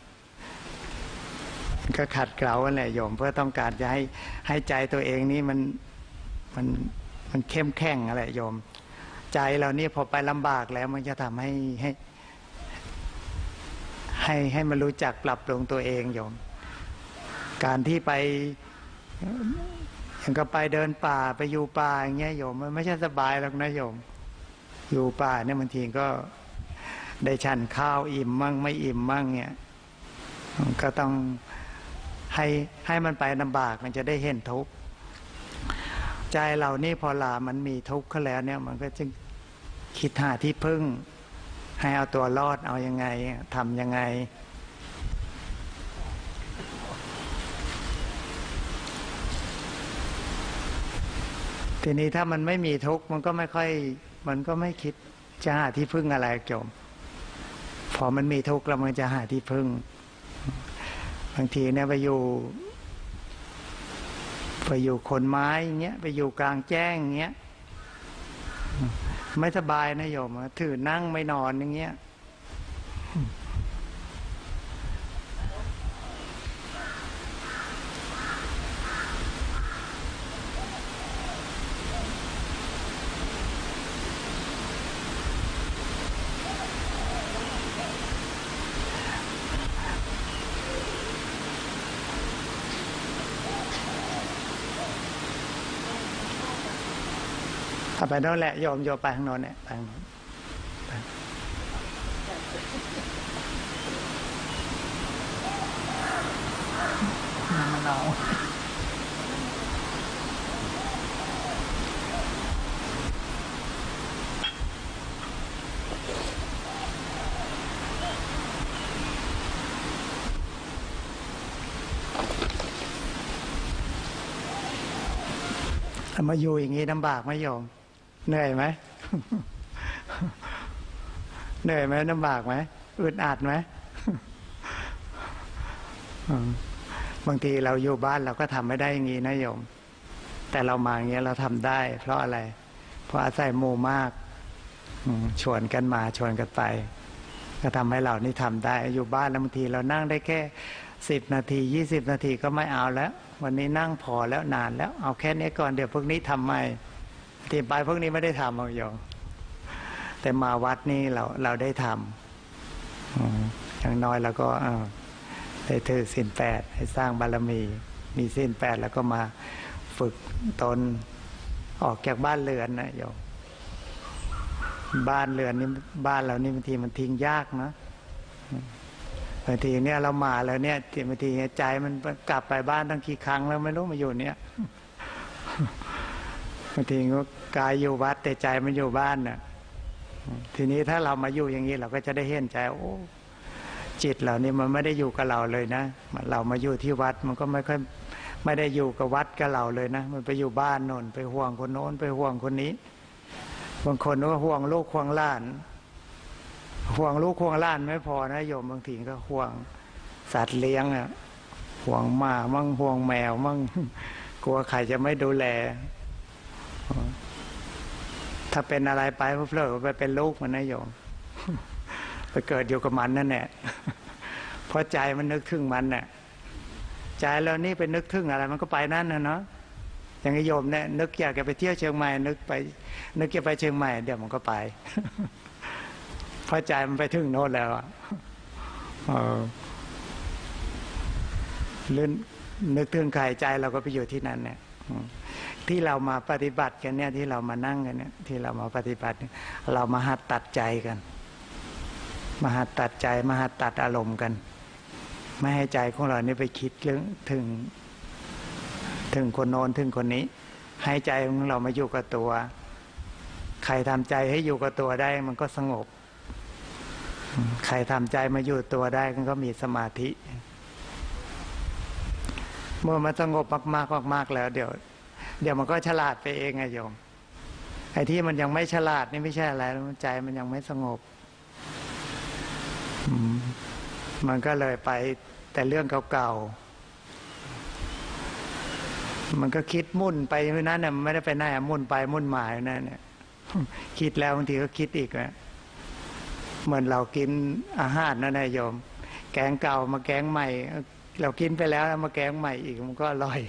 ก็ขัดเกลาอะไรโยมเพื่อต้องการจะให้ใจตัวเองนี้มันเข้มแข็งอะไรโยมใจเรานี่พอไปลำบากแล้วมันจะทำให้มันรู้จักปรับปรุงตัวเองโยมการที่ไปอย่างก็ไปเดินป่าไปอยู่ป่าอย่างเงี้ยโยมมันไม่ใช่สบายหรอกนะโยมอยู่ป่าเนี่ยบางทีก็ได้ฉันข้าวอิ่มมั่งไม่อิ่มมั่งเนี่ยก็ต้องให้มันไปลำบากมันจะได้เห็นทุกข์ใจเรานี่พอลามันมีทุกข์ขึ้นแล้วเนี่ยมันก็จึงคิดหาที่พึ่งให้เอาตัวรอดเอายังไงทำยังไงทีนี้ถ้ามันไม่มีทุกข์มันก็ไม่คิดจะหาที่พึ่งอะไรโยมพอมันมีทุกข์แล้วมันจะหาที่พึ่งบางทีเนี่ยไปอยู่คนไม้อย่างเงี้ยไปอยู่กลางแจ้งอย่างเงี้ยไม่สบายนะโยมถือนั่งไม่นอนอย่างเงี้ยไปโน่นแหละโยมไปข้างโน้นเนี่ยไปข้างโน้นน้ำมะนาวมาอยู่อย่างนี้ลำบากไหมโยมเหนื่อยไหมเหนื่อยไหมลำบากไหมอึดอัดไหมบางทีเราอยู่บ้านเราก็ทำไม่ได้อย่างนี้นะโยมแต่เรามาอย่างเงี้ยเราทำได้เพราะอะไรเพราะอาศัยหมู่มากชวนกันมาชวนกันไปก็ทำให้เรานี่ทำได้อยู่บ้านแล้วบางทีเรานั่งได้แค่10 นาที20 นาทีก็ไม่เอาแล้ววันนี้นั่งพอแล้วนานแล้วเอาแค่นี้ก่อนเดี๋ยวพวกนี้ทำใหม่ทีไปพวกนี้ไม่ได้ทำเอาโยมแต่มาวัดนี่เราได้ทำอย่างน้อยเราก็ได้ถือศีล 8ให้สร้างบารมีศีล 8แล้วก็มาฝึกตนออกจากบ้านเรือนนะโยมบ้านเรือนนี่บ้านเรานี่บางทีมันทิ้งยากนะบางทีเนี่ยเรามาแล้วเนี่ยบางทีใจมันกลับไปบ้านตั้งกี่ครั้งแล้วไม่รู้มาอยู่เนี่ยบางทีก็กายอยู่วัดแต่ใจมันอยู่บ้านน่ะทีนี้ถ้าเรามาอยู่อย่างนี้เราก็จะได้เห็นใจโอ้จิตเรานี่มันไม่ได้อยู่กับเราเลยนะเรามาอยู่ที่วัดมันก็ไม่ได้อยู่กับวัดกับเราเลยนะมันไปอยู่บ้านโน่นไปห่วงคนโน้นไปห่วงคนนี้บางคนก็ห่วงลูกห่วงหลานห่วงลูกห่วงหลานไม่พอนะโยมบางทีก็ห่วงสัตว์เลี้ยงอ่ะห่วงหมามั่งห่วงแมวมั่งกลัวใครจะไม่ดูแลถ้าเป็นอะไรไปเพื่อไปเป็นลูกมันนะโยมไปเกิดอยู่กับมันนั่นแหละเพราะใจมันนึกถึงมันน่ะใจเรานี่ไปนึกถึงอะไรมันก็ไปนั่นนะเนาะอย่างโยมเนี่ยนึกอยากจะไปเที่ยวเชียงใหม่นึกจะไปเชียงใหม่เดี๋ยวมันก็ไปเพราะใจมันไปถึงโน่นแล้วลื่นนึกถึงใครใจเราก็ไปอยู่ที่นั่นเนี่ยที่เรามาปฏิบัติกันเนี่ยที่เรามานั่งกันเนี่ยที่เรามาปฏิบัติเรามาหัดตัดใจกันมาหัดตัดใจมาหัดตัดอารมณ์กันไม่ให้ใจของเราเนี่ยไปคิดเรื่องถึงคนโน้นถึงคนนี้ให้ใจของเรามาอยู่กับตัวใครทำใจให้อยู่กับตัวได้มันก็สงบใครทำใจมาอยู่ตัวได้มันก็มีสมาธิเมื่อมันสงบมากแล้วเดี๋ยวมันก็ฉลาดไปเองไงโยมไอ้ที่มันยังไม่ฉลาดนี่ไม่ใช่อะไรใจมันยังไม่สงบมันก็เลยไปแต่เรื่องเก่าๆมันก็คิดมุ่นไปนั่นน่ะไม่ได้ไปไหนมุ่นไปมุ่นมานั่นเนี่ยคิดแล้วบางทีก็คิดอีกนะเหมือนเรากินอาหารนั่นนะโยมแกงเก่ามาแกงใหม่เรากินไปแล้วมาแกงใหม่อีกมันก็อร่อย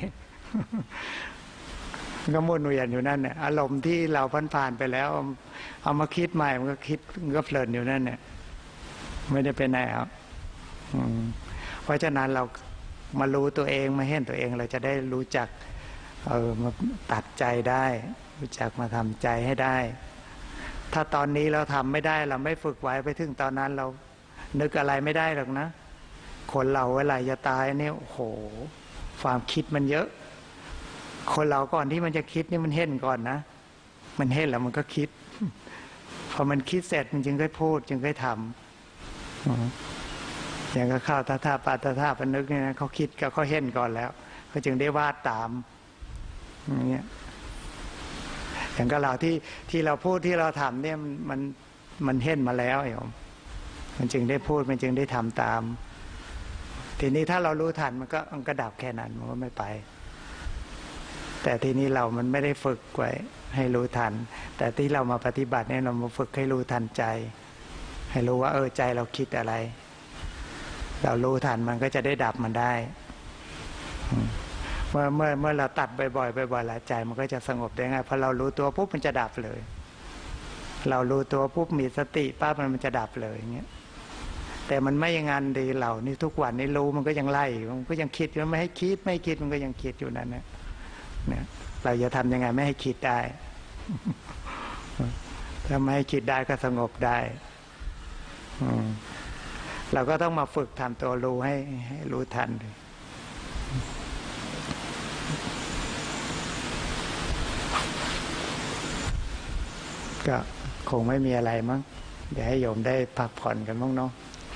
มันก็มุ่นเวียนอยู่นั่นเนี่ยอารมณ์ที่เราผ่านไปแล้วเอามาคิดใหม่มันก็คิดมันก็เพลินอยู่นั่นเนี่ยไม่ได้เป็นไหนครับเพราะฉะนั้นเรามารู้ตัวเองมาเห็นตัวเองเราจะได้รู้จักมาตัดใจได้รู้จักมาทำใจให้ได้ถ้าตอนนี้เราทำไม่ได้เราไม่ฝึกไว้ไปถึงตอนนั้นเรานึกอะไรไม่ได้หรอกนะคนเราเวลาจะตายเนี่ยโอ้โหความคิดมันเยอะคนเราก่อนที่มันจะคิดนี่มันเห็นก่อนนะมันเห็นแล้วมันก็คิดพอมันคิดเสร็จมันจึงได้พูดจึงได้ทำอย่างก็เข้าท่าปาท่าปนึกเนี่ยนะเขาคิดก็เขาเห็นก่อนแล้วเขาจึงได้วาดตามอย่างเงี้ยอย่างกับเราที่เราพูดที่เราทำเนี่ยมันเห็นมาแล้วโยมมันจึงได้พูดมันจึงได้ทำตามทีนี้ถ้าเรารู้ทันมันก็ดับแค่นั้นมันก็ไม่ไปแต่ทีนี้มันไม่ได้ฝึกไว้ให้รู้ทันแต่ที่เรามาปฏิบัติเนี่ยเรามาฝึกให้รู้ทันใจให้รู้ว่าใจเราคิดอะไรเรารู้ทันมันก็จะได้ดับมันได้เมื่อเราตัดบ่อยๆแล้วใจมันก็จะสงบได้ง่ายพอเรารู้ตัวปุ๊บมันจะดับเลยเรารู้ตัวปุ๊บมีสติปั๊บมันจะดับเลยอย่างเงี้ยแต่มันไม่อย่างนั้นดีเรานี่ทุกวันนี้รู้มันก็ยังไล่มันก็ยังคิดอยู่ไม่ให้คิดไม่คิดมันก็ยังคิดอยู่นั่นนะเราจะทำยังไงไม่ให้คิดได้ถ้าไม่ให้คิดได้ก็สงบได้เราก็ต้องมาฝึกทำตัวรู้ให้รู้ทันก็คงไม่มีอะไรมั้งเดี๋ยวให้โยมได้พักผ่อนกันบ้างเนาะ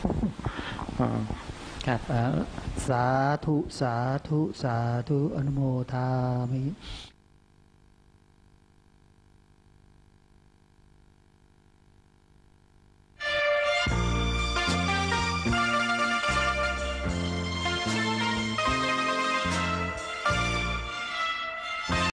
ครับสาธุสาธุสาธุอนุโมทามิ